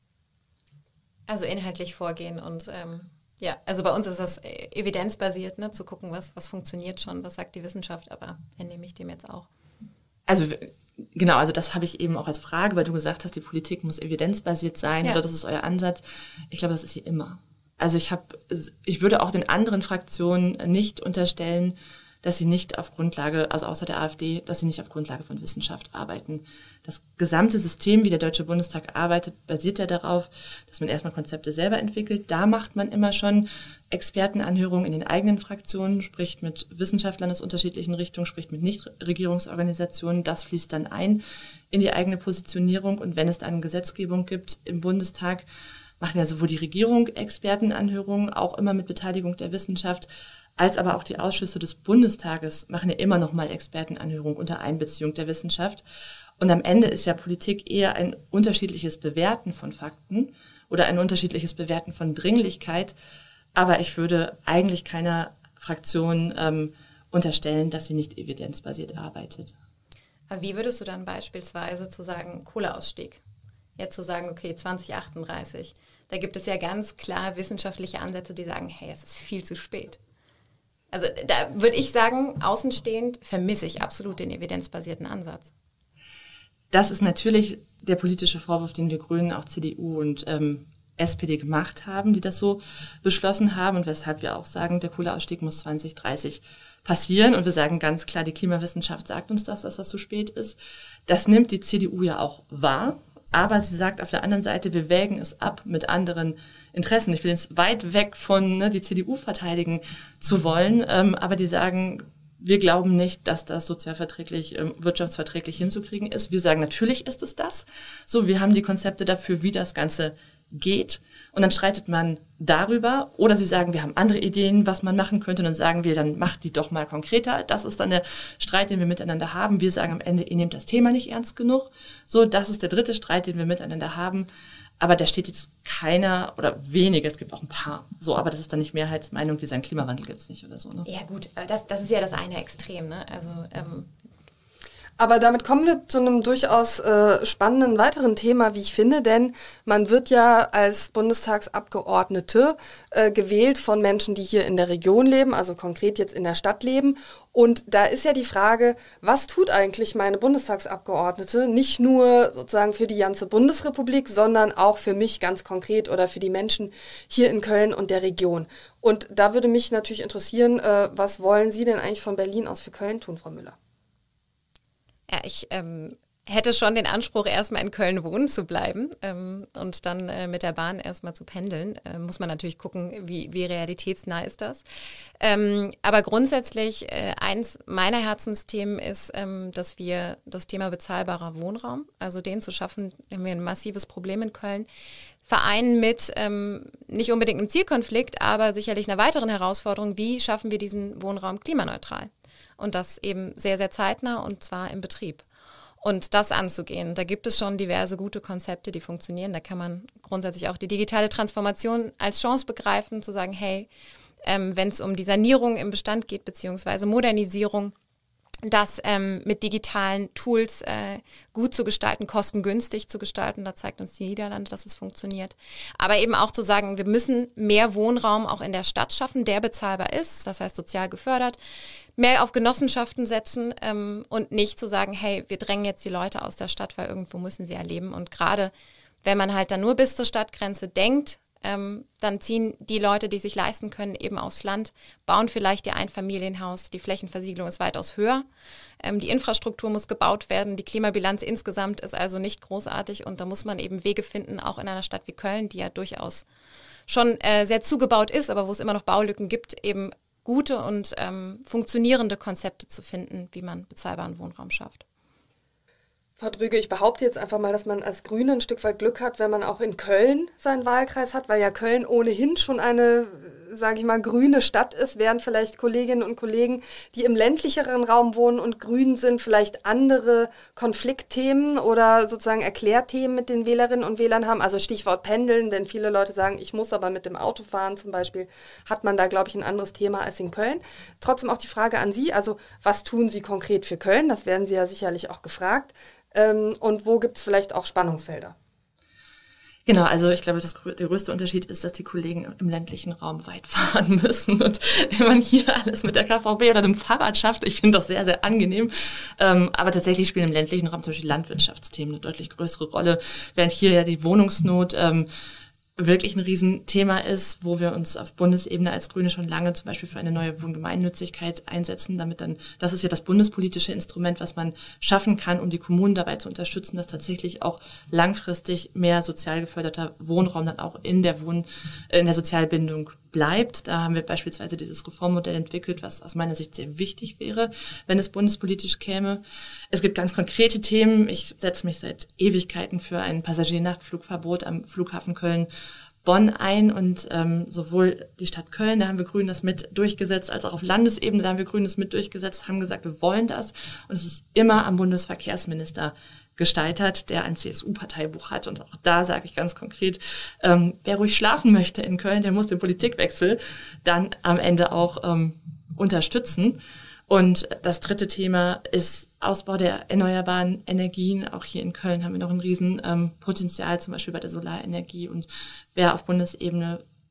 Speaker 2: Also inhaltlich vorgehen und ähm, ja, also bei uns ist das evidenzbasiert, ne, zu gucken, was, was funktioniert schon, was sagt die Wissenschaft, aber entnehme ich dem jetzt auch.
Speaker 3: Also genau, also das habe ich eben auch als Frage, weil du gesagt hast, die Politik muss evidenzbasiert sein, ja, oder das ist euer Ansatz. Ich glaube, das ist sie immer. Also ich habe, ich würde auch den anderen Fraktionen nicht unterstellen, dass sie nicht auf Grundlage, also außer der AfD, dass sie nicht auf Grundlage von Wissenschaft arbeiten. Das gesamte System, wie der Deutsche Bundestag arbeitet, basiert ja darauf, dass man erstmal Konzepte selber entwickelt. Da macht man immer schon Expertenanhörungen in den eigenen Fraktionen, spricht mit Wissenschaftlern aus unterschiedlichen Richtungen, spricht mit Nichtregierungsorganisationen. Das fließt dann ein in die eigene Positionierung. Und wenn es dann Gesetzgebung gibt im Bundestag, machen ja sowohl die Regierung Expertenanhörungen, auch immer mit Beteiligung der Wissenschaft, als aber auch die Ausschüsse des Bundestages machen ja immer noch mal Expertenanhörungen unter Einbeziehung der Wissenschaft. Und am Ende ist ja Politik eher ein unterschiedliches Bewerten von Fakten oder ein unterschiedliches Bewerten von Dringlichkeit. Aber ich würde eigentlich keiner Fraktion ähm, unterstellen, dass sie nicht evidenzbasiert arbeitet.
Speaker 2: Aber wie würdest du dann beispielsweise zu sagen, Kohleausstieg, jetzt zu sagen, okay, zwanzig achtunddreißig, da gibt es ja ganz klar wissenschaftliche Ansätze, die sagen, hey, es ist viel zu spät. Also da würde ich sagen, außenstehend vermisse ich absolut den evidenzbasierten Ansatz.
Speaker 3: Das ist natürlich der politische Vorwurf, den wir Grünen, auch C D U und ähm, S P D gemacht haben, die das so beschlossen haben und weshalb wir auch sagen, der Kohleausstieg muss zwanzig dreißig passieren. Und wir sagen ganz klar, die Klimawissenschaft sagt uns das, dass das zu spät ist. Das nimmt die C D U ja auch wahr. Aber sie sagt auf der anderen Seite, wir wägen es ab mit anderen Interessen. Ich will jetzt weit weg von ne, die C D U verteidigen zu wollen, ähm, aber die sagen, wir glauben nicht, dass das sozialverträglich, ähm, wirtschaftsverträglich hinzukriegen ist. Wir sagen, natürlich ist es das. So, wir haben die Konzepte dafür, wie das Ganze geht. Und dann streitet man darüber. Oder sie sagen, wir haben andere Ideen, was man machen könnte. Und dann sagen wir, dann macht die doch mal konkreter. Das ist dann der Streit, den wir miteinander haben. Wir sagen am Ende, ihr nehmt das Thema nicht ernst genug. So, das ist der dritte Streit, den wir miteinander haben. Aber da steht jetzt keiner oder wenige, es gibt auch ein paar. So, aber das ist dann nicht Mehrheitsmeinung, die sagen, Klimawandel gibt es nicht oder so. Ne?
Speaker 2: Ja gut, das, das ist ja das eine Extrem. Ne? Also ähm
Speaker 1: Aber damit kommen wir zu einem durchaus äh, spannenden weiteren Thema, wie ich finde, denn man wird ja als Bundestagsabgeordnete äh, gewählt von Menschen, die hier in der Region leben, also konkret jetzt in der Stadt leben. Und da ist ja die Frage, was tut eigentlich meine Bundestagsabgeordnete, nicht nur sozusagen für die ganze Bundesrepublik, sondern auch für mich ganz konkret oder für die Menschen hier in Köln und der Region. Und da würde mich natürlich interessieren, äh, was wollen Sie denn eigentlich von Berlin aus für Köln tun, Frau Müller?
Speaker 2: Ja, ich ähm, hätte schon den Anspruch, erstmal in Köln wohnen zu bleiben ähm, und dann äh, mit der Bahn erstmal zu pendeln. Äh, muss man natürlich gucken, wie, wie realitätsnah ist das. Ähm, aber grundsätzlich, äh, eins meiner Herzensthemen ist, ähm, dass wir das Thema bezahlbarer Wohnraum, also den zu schaffen, haben wir ein massives Problem in Köln, vereinen mit ähm, nicht unbedingt einem Zielkonflikt, aber sicherlich einer weiteren Herausforderung, wie schaffen wir diesen Wohnraum klimaneutral? Und das eben sehr, sehr zeitnah und zwar im Betrieb. Und das anzugehen, da gibt es schon diverse gute Konzepte, die funktionieren. Da kann man grundsätzlich auch die digitale Transformation als Chance begreifen, zu sagen, hey, ähm, wenn es um die Sanierung im Bestand geht, beziehungsweise Modernisierung, das ähm, mit digitalen Tools äh, gut zu gestalten, kostengünstig zu gestalten. Da zeigt uns die Niederlande, dass es funktioniert. Aber eben auch zu sagen, wir müssen mehr Wohnraum auch in der Stadt schaffen, der bezahlbar ist, das heißt sozial gefördert, mehr auf Genossenschaften setzen ähm, und nicht zu sagen, hey, wir drängen jetzt die Leute aus der Stadt, weil irgendwo müssen sie ja leben. Und gerade wenn man halt dann nur bis zur Stadtgrenze denkt, Ähm, dann ziehen die Leute, die sich leisten können, eben aufs Land, bauen vielleicht ihr Einfamilienhaus, die Flächenversiegelung ist weitaus höher, ähm, die Infrastruktur muss gebaut werden, die Klimabilanz insgesamt ist also nicht großartig und da muss man eben Wege finden, auch in einer Stadt wie Köln, die ja durchaus schon äh, sehr zugebaut ist, aber wo es immer noch Baulücken gibt, eben gute und ähm, funktionierende Konzepte zu finden, wie man bezahlbaren Wohnraum schafft.
Speaker 1: Frau Drüge, ich behaupte jetzt einfach mal, dass man als Grüne ein Stück weit Glück hat, wenn man auch in Köln seinen Wahlkreis hat, weil ja Köln ohnehin schon eine, sage ich mal, grüne Stadt ist, während vielleicht Kolleginnen und Kollegen, die im ländlicheren Raum wohnen und grün sind, vielleicht andere Konfliktthemen oder sozusagen Erklärthemen mit den Wählerinnen und Wählern haben. Also Stichwort Pendeln, wenn viele Leute sagen, ich muss aber mit dem Auto fahren zum Beispiel, hat man da, glaube ich, ein anderes Thema als in Köln. Trotzdem auch die Frage an Sie, also was tun Sie konkret für Köln? Das werden Sie ja sicherlich auch gefragt. Und wo gibt es vielleicht auch Spannungsfelder?
Speaker 3: Genau, also ich glaube, das, der größte Unterschied ist, dass die Kollegen im ländlichen Raum weit fahren müssen. Und wenn man hier alles mit der K V B oder dem Fahrrad schafft, ich finde das sehr, sehr angenehm. Ähm, aber tatsächlich spielen im ländlichen Raum zum Beispiel Landwirtschaftsthemen eine deutlich größere Rolle, während hier ja die Wohnungsnot ähm, wirklich ein Riesenthema ist, wo wir uns auf Bundesebene als Grüne schon lange zum Beispiel für eine neue Wohngemeinnützigkeit einsetzen, damit dann, das ist ja das bundespolitische Instrument, was man schaffen kann, um die Kommunen dabei zu unterstützen, dass tatsächlich auch langfristig mehr sozial geförderter Wohnraum dann auch in der Wohn, in der Sozialbindung bleibt. Da haben wir beispielsweise dieses Reformmodell entwickelt, was aus meiner Sicht sehr wichtig wäre, wenn es bundespolitisch käme. Es gibt ganz konkrete Themen. Ich setze mich seit Ewigkeiten für ein Passagiernachtflugverbot am Flughafen Köln-Bonn ein und ähm, sowohl die Stadt Köln, da haben wir Grünen das mit durchgesetzt, als auch auf Landesebene, da haben wir Grünen das mit durchgesetzt, haben gesagt, wir wollen das und es ist immer am Bundesverkehrsminister gestaltet, der ein C S U-Parteibuch hat. Und auch da sage ich ganz konkret, ähm, wer ruhig schlafen möchte in Köln, der muss den Politikwechsel dann am Ende auch ähm, unterstützen. Und das dritte Thema ist Ausbau der erneuerbaren Energien. Auch hier in Köln haben wir noch ein Riesenpotenzial, ähm, zum Beispiel bei der Solarenergie. Und wer auf Bundesebene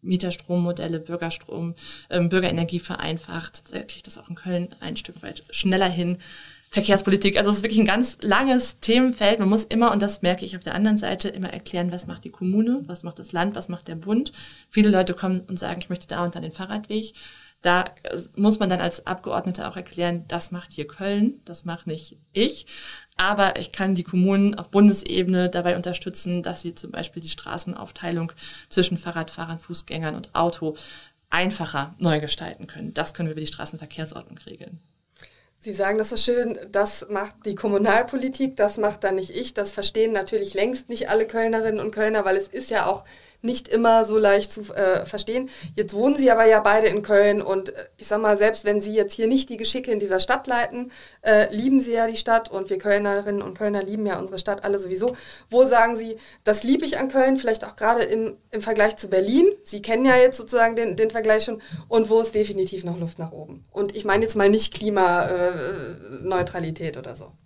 Speaker 3: Mieterstrommodelle, Bürgerstrom, ähm, Bürgerenergie vereinfacht. Da kriegt das auch in Köln ein Stück weit schneller hin. Verkehrspolitik, also es ist wirklich ein ganz langes Themenfeld. Man muss immer, und das merke ich auf der anderen Seite, immer erklären, was macht die Kommune, was macht das Land, was macht der Bund. Viele Leute kommen und sagen, ich möchte da und dann den Fahrradweg. Da muss man dann als Abgeordneter auch erklären, das macht hier Köln, das mache nicht ich. Aber ich kann die Kommunen auf Bundesebene dabei unterstützen, dass sie zum Beispiel die Straßenaufteilung zwischen Fahrradfahrern, Fußgängern und Auto einfacher neu gestalten können. Das können wir über die Straßenverkehrsordnung regeln.
Speaker 1: Sie sagen das so schön, das macht die Kommunalpolitik, das macht dann nicht ich. Das verstehen natürlich längst nicht alle Kölnerinnen und Kölner, weil es ist ja auch nicht immer so leicht zu äh, verstehen. Jetzt wohnen Sie aber ja beide in Köln und äh, ich sag mal, selbst wenn Sie jetzt hier nicht die Geschicke in dieser Stadt leiten, äh, lieben Sie ja die Stadt und wir Kölnerinnen und Kölner lieben ja unsere Stadt alle sowieso. Wo sagen Sie, das liebe ich an Köln, vielleicht auch gerade im, im Vergleich zu Berlin? Sie kennen ja jetzt sozusagen den, den Vergleich schon. Und wo ist definitiv noch Luft nach oben? Und ich meine jetzt mal nicht Klimaneutralität äh, oder so.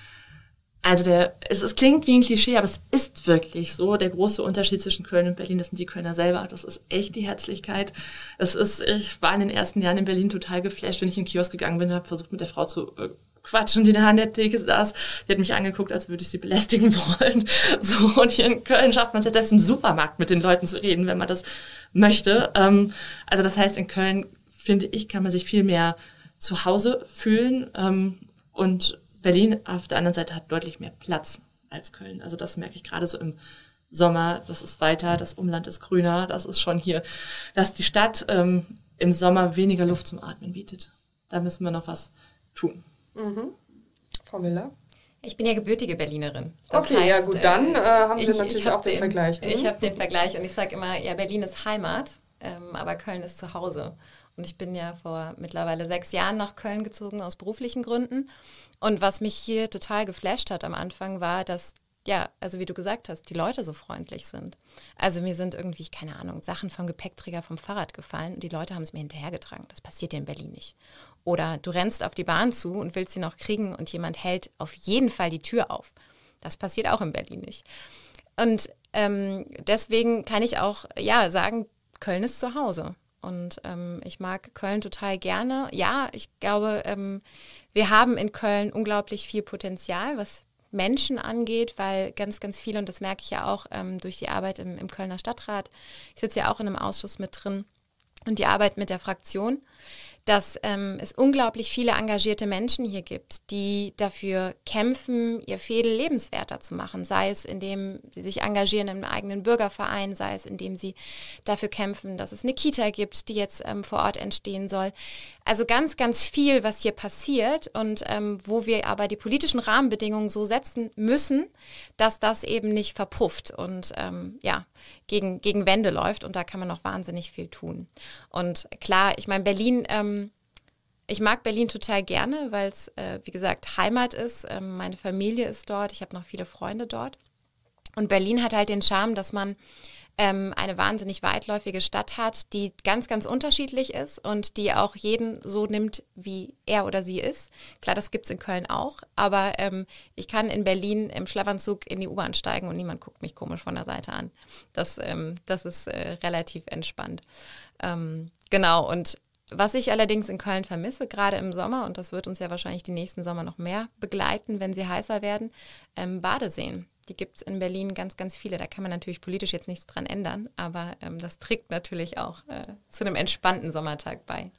Speaker 3: Also der, es, es klingt wie ein Klischee, aber es ist wirklich so. Der große Unterschied zwischen Köln und Berlin, das sind die Kölner selber. Das ist echt die Herzlichkeit. Es ist, ich war in den ersten Jahren in Berlin total geflasht, wenn ich in den Kiosk gegangen bin und habe versucht, mit der Frau zu äh, quatschen, die da an der Theke saß. Die hat mich angeguckt, als würde ich sie belästigen wollen. So, und hier in Köln schafft man es jetzt selbst im Supermarkt mit den Leuten zu reden, wenn man das möchte. Ähm, also das heißt, in Köln, finde ich, kann man sich viel mehr zu Hause fühlen ähm, und Berlin auf der anderen Seite hat deutlich mehr Platz als Köln. Also das merke ich gerade so im Sommer. Das ist weiter, das Umland ist grüner. Das ist schon hier, dass die Stadt ähm, im Sommer weniger Luft zum Atmen bietet. Da müssen wir noch was tun.
Speaker 1: Mhm. Frau Müller?
Speaker 2: Ich bin ja gebürtige Berlinerin. Das
Speaker 1: okay,
Speaker 2: heißt,
Speaker 1: ja gut, dann äh, haben Sie
Speaker 2: ich,
Speaker 1: natürlich
Speaker 2: ich
Speaker 1: auch den,
Speaker 2: den
Speaker 1: Vergleich. Mhm.
Speaker 2: Ich habe den Vergleich und ich sage immer, ja, Berlin ist Heimat, ähm, aber Köln ist zu Hause. Und ich bin ja vor mittlerweile sechs Jahren nach Köln gezogen aus beruflichen Gründen. Und was mich hier total geflasht hat am Anfang war, dass, ja, also wie du gesagt hast, die Leute so freundlich sind. Also mir sind irgendwie, keine Ahnung, Sachen vom Gepäckträger vom Fahrrad gefallen und die Leute haben es mir hinterhergetragen. Das passiert ja in Berlin nicht. Oder du rennst auf die Bahn zu und willst sie noch kriegen und jemand hält auf jeden Fall die Tür auf. Das passiert auch in Berlin nicht. Und ähm, deswegen kann ich auch, ja, sagen, Köln ist zu Hause. Und ähm, ich mag Köln total gerne. Ja, ich glaube, ähm, wir haben in Köln unglaublich viel Potenzial, was Menschen angeht, weil ganz, ganz viele, und das merke ich ja auch ähm, durch die Arbeit im, im Kölner Stadtrat, ich sitze ja auch in einem Ausschuss mit drin und die Arbeit mit der Fraktion, dass ähm, es unglaublich viele engagierte Menschen hier gibt, die dafür kämpfen, ihr Veedel lebenswerter zu machen, sei es indem sie sich engagieren im eigenen Bürgerverein, sei es indem sie dafür kämpfen, dass es eine Kita gibt, die jetzt ähm, vor Ort entstehen soll. Also ganz, ganz viel, was hier passiert und ähm, wo wir aber die politischen Rahmenbedingungen so setzen müssen, dass das eben nicht verpufft und ähm, ja, gegen, gegen Wände läuft und da kann man noch wahnsinnig viel tun. Und klar, ich meine, Berlin, ähm, ich mag Berlin total gerne, weil es, äh, wie gesagt, Heimat ist. Ähm, meine Familie ist dort, ich habe noch viele Freunde dort. Und Berlin hat halt den Charme, dass man ähm, eine wahnsinnig weitläufige Stadt hat, die ganz, ganz unterschiedlich ist und die auch jeden so nimmt, wie er oder sie ist. Klar, das gibt es in Köln auch, aber ähm, ich kann in Berlin im Schlafanzug in die U-Bahn steigen und niemand guckt mich komisch von der Seite an. Das, ähm, das ist äh, relativ entspannt. Ähm, genau, und was ich allerdings in Köln vermisse, gerade im Sommer, und das wird uns ja wahrscheinlich die nächsten Sommer noch mehr begleiten, wenn sie heißer werden, ähm, Badeseen. Die gibt es in Berlin ganz, ganz viele. Da kann man natürlich politisch jetzt nichts dran ändern, aber ähm, das trägt natürlich auch äh, zu einem entspannten Sommertag bei.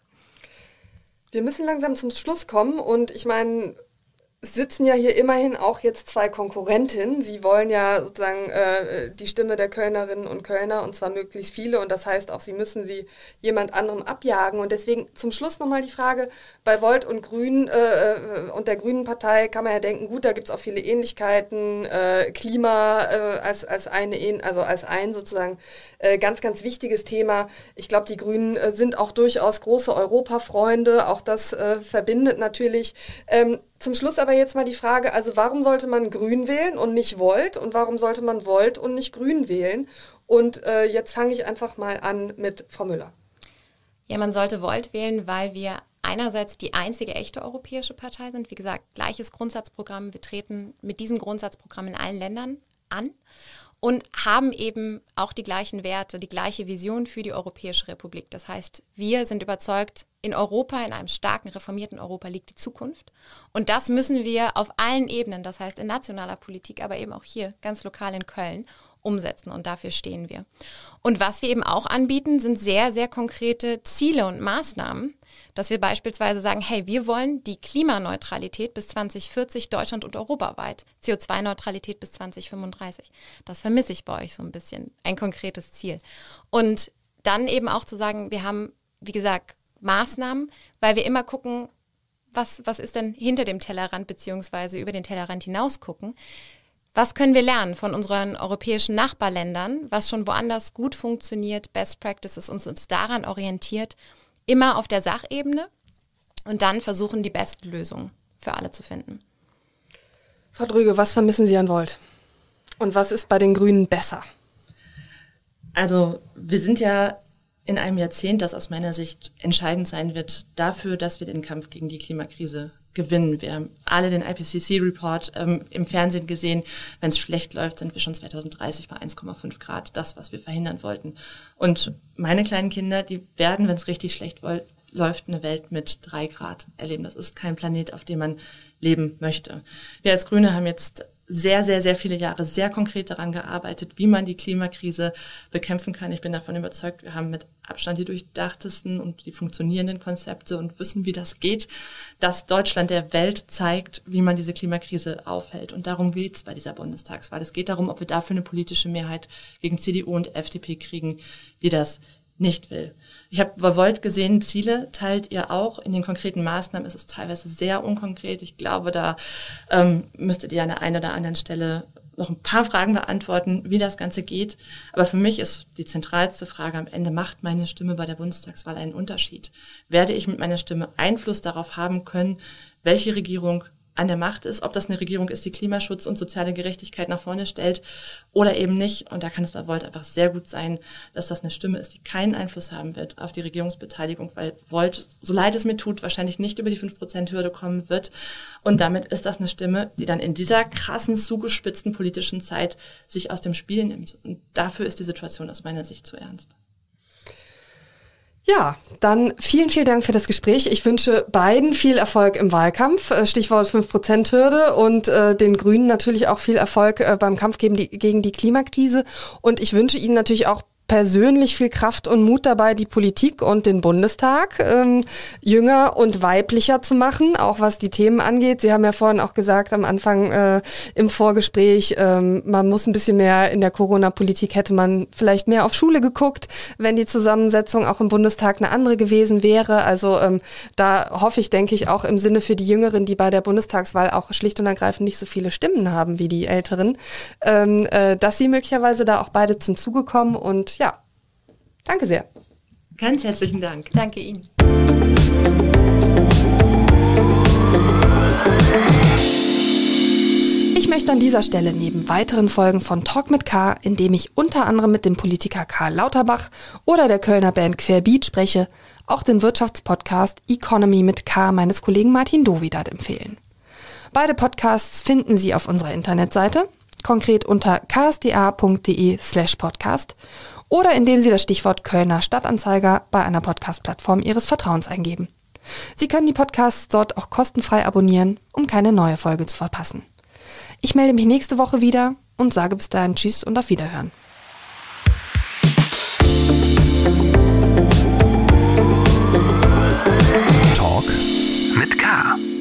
Speaker 1: Wir müssen langsam zum Schluss kommen und ich meine, sitzen ja hier immerhin auch jetzt zwei Konkurrentinnen. Sie wollen ja sozusagen äh, die Stimme der Kölnerinnen und Kölner und zwar möglichst viele und das heißt auch, sie müssen sie jemand anderem abjagen und deswegen zum Schluss nochmal die Frage, bei Volt und Grün äh, und der Grünen Partei kann man ja denken, gut, da gibt es auch viele Ähnlichkeiten, äh, Klima äh, als, als, eine, also als ein sozusagen äh, ganz, ganz wichtiges Thema. Ich glaube, die Grünen äh, sind auch durchaus große Europafreunde, auch das äh, verbindet natürlich. Ähm, Zum Schluss aber jetzt mal die Frage, also warum sollte man Grün wählen und nicht Volt und warum sollte man Volt und nicht Grün wählen? Und äh, jetzt fange ich einfach mal an mit Frau Müller.
Speaker 2: Ja, man sollte Volt wählen, weil wir einerseits die einzige echte europäische Partei sind. Wie gesagt, gleiches Grundsatzprogramm. Wir treten mit diesem Grundsatzprogramm in allen Ländern an und haben eben auch die gleichen Werte, die gleiche Vision für die Europäische Republik. Das heißt, wir sind überzeugt, in Europa, in einem starken, reformierten Europa liegt die Zukunft. Und das müssen wir auf allen Ebenen, das heißt in nationaler Politik, aber eben auch hier ganz lokal in Köln, umsetzen. Und dafür stehen wir. Und was wir eben auch anbieten, sind sehr, sehr konkrete Ziele und Maßnahmen, dass wir beispielsweise sagen, hey, wir wollen die Klimaneutralität bis zwanzig vierzig Deutschland und europaweit, C O zwei Neutralität bis zwanzig fünfunddreißig. Das vermisse ich bei euch so ein bisschen, ein konkretes Ziel. Und dann eben auch zu sagen, wir haben, wie gesagt, Maßnahmen, weil wir immer gucken, was, was ist denn hinter dem Tellerrand beziehungsweise über den Tellerrand hinaus gucken. Was können wir lernen von unseren europäischen Nachbarländern, was schon woanders gut funktioniert, Best Practices, und uns daran orientiert, immer auf der Sachebene und dann versuchen, die besten Lösungen für alle zu finden.
Speaker 1: Frau Dröge, was vermissen Sie an Volt? Und was ist bei den Grünen besser?
Speaker 3: Also wir sind ja in einem Jahrzehnt, das aus meiner Sicht entscheidend sein wird dafür, dass wir den Kampf gegen die Klimakrise gewinnen. Wir haben alle den I P C C-Report ähm, im Fernsehen gesehen. Wenn es schlecht läuft, sind wir schon zweitausenddreißig bei eins Komma fünf Grad, das, was wir verhindern wollten. Und meine kleinen Kinder, die werden, wenn es richtig schlecht woll- läuft, eine Welt mit drei Grad erleben. Das ist kein Planet, auf dem man leben möchte. Wir als Grüne haben jetzt sehr, sehr, sehr viele Jahre sehr konkret daran gearbeitet, wie man die Klimakrise bekämpfen kann. Ich bin davon überzeugt, wir haben mit Abstand die durchdachtesten und die funktionierenden Konzepte und wissen, wie das geht, dass Deutschland der Welt zeigt, wie man diese Klimakrise aufhält. Und darum geht es bei dieser Bundestagswahl. Es geht darum, ob wir dafür eine politische Mehrheit gegen C D U und F D P kriegen, die das nicht will. Ich habe bei Volt gesehen, Ziele teilt ihr auch. In den konkreten Maßnahmen ist es teilweise sehr unkonkret. Ich glaube, da ähm, müsstet ihr an der einen oder anderen Stelle noch ein paar Fragen beantworten, wie das Ganze geht. Aber für mich ist die zentralste Frage am Ende, macht meine Stimme bei der Bundestagswahl einen Unterschied? Werde ich mit meiner Stimme Einfluss darauf haben können, welche Regierung an der Macht ist, ob das eine Regierung ist, die Klimaschutz und soziale Gerechtigkeit nach vorne stellt oder eben nicht. Und da kann es bei Volt einfach sehr gut sein, dass das eine Stimme ist, die keinen Einfluss haben wird auf die Regierungsbeteiligung, weil Volt, so leid es mir tut, wahrscheinlich nicht über die fünf Prozent Hürde kommen wird. Und damit ist das eine Stimme, die dann in dieser krassen, zugespitzten politischen Zeit sich aus dem Spiel nimmt. Und dafür ist die Situation aus meiner Sicht zu ernst.
Speaker 1: Ja, dann vielen, vielen Dank für das Gespräch. Ich wünsche beiden viel Erfolg im Wahlkampf, Stichwort fünf Prozent Hürde, und äh, den Grünen natürlich auch viel Erfolg äh, beim Kampf gegen die, gegen die Klimakrise. Und ich wünsche Ihnen natürlich auch persönlich viel Kraft und Mut dabei, die Politik und den Bundestag ähm, jünger und weiblicher zu machen, auch was die Themen angeht. Sie haben ja vorhin auch gesagt am Anfang äh, im Vorgespräch, ähm, man muss ein bisschen mehr in der Corona-Politik, hätte man vielleicht mehr auf Schule geguckt, wenn die Zusammensetzung auch im Bundestag eine andere gewesen wäre. Also ähm, da hoffe ich, denke ich, auch im Sinne für die Jüngeren, die bei der Bundestagswahl auch schlicht und ergreifend nicht so viele Stimmen haben wie die Älteren, ähm, äh, dass sie möglicherweise da auch beide zum Zuge kommen. Und ja, danke sehr.
Speaker 3: Ganz herzlichen Dank.
Speaker 2: Danke Ihnen.
Speaker 1: Ich möchte an dieser Stelle neben weiteren Folgen von Talk mit K, in dem ich unter anderem mit dem Politiker Karl Lauterbach oder der Kölner Band Querbeat spreche, auch den Wirtschaftspodcast Economy mit K meines Kollegen Martin Dovidat empfehlen. Beide Podcasts finden Sie auf unserer Internetseite, konkret unter ksda.de slash podcast oder indem Sie das Stichwort Kölner Stadtanzeiger bei einer Podcast-Plattform Ihres Vertrauens eingeben. Sie können die Podcasts dort auch kostenfrei abonnieren, um keine neue Folge zu verpassen. Ich melde mich nächste Woche wieder und sage bis dahin Tschüss und auf Wiederhören.
Speaker 4: Talk mit K.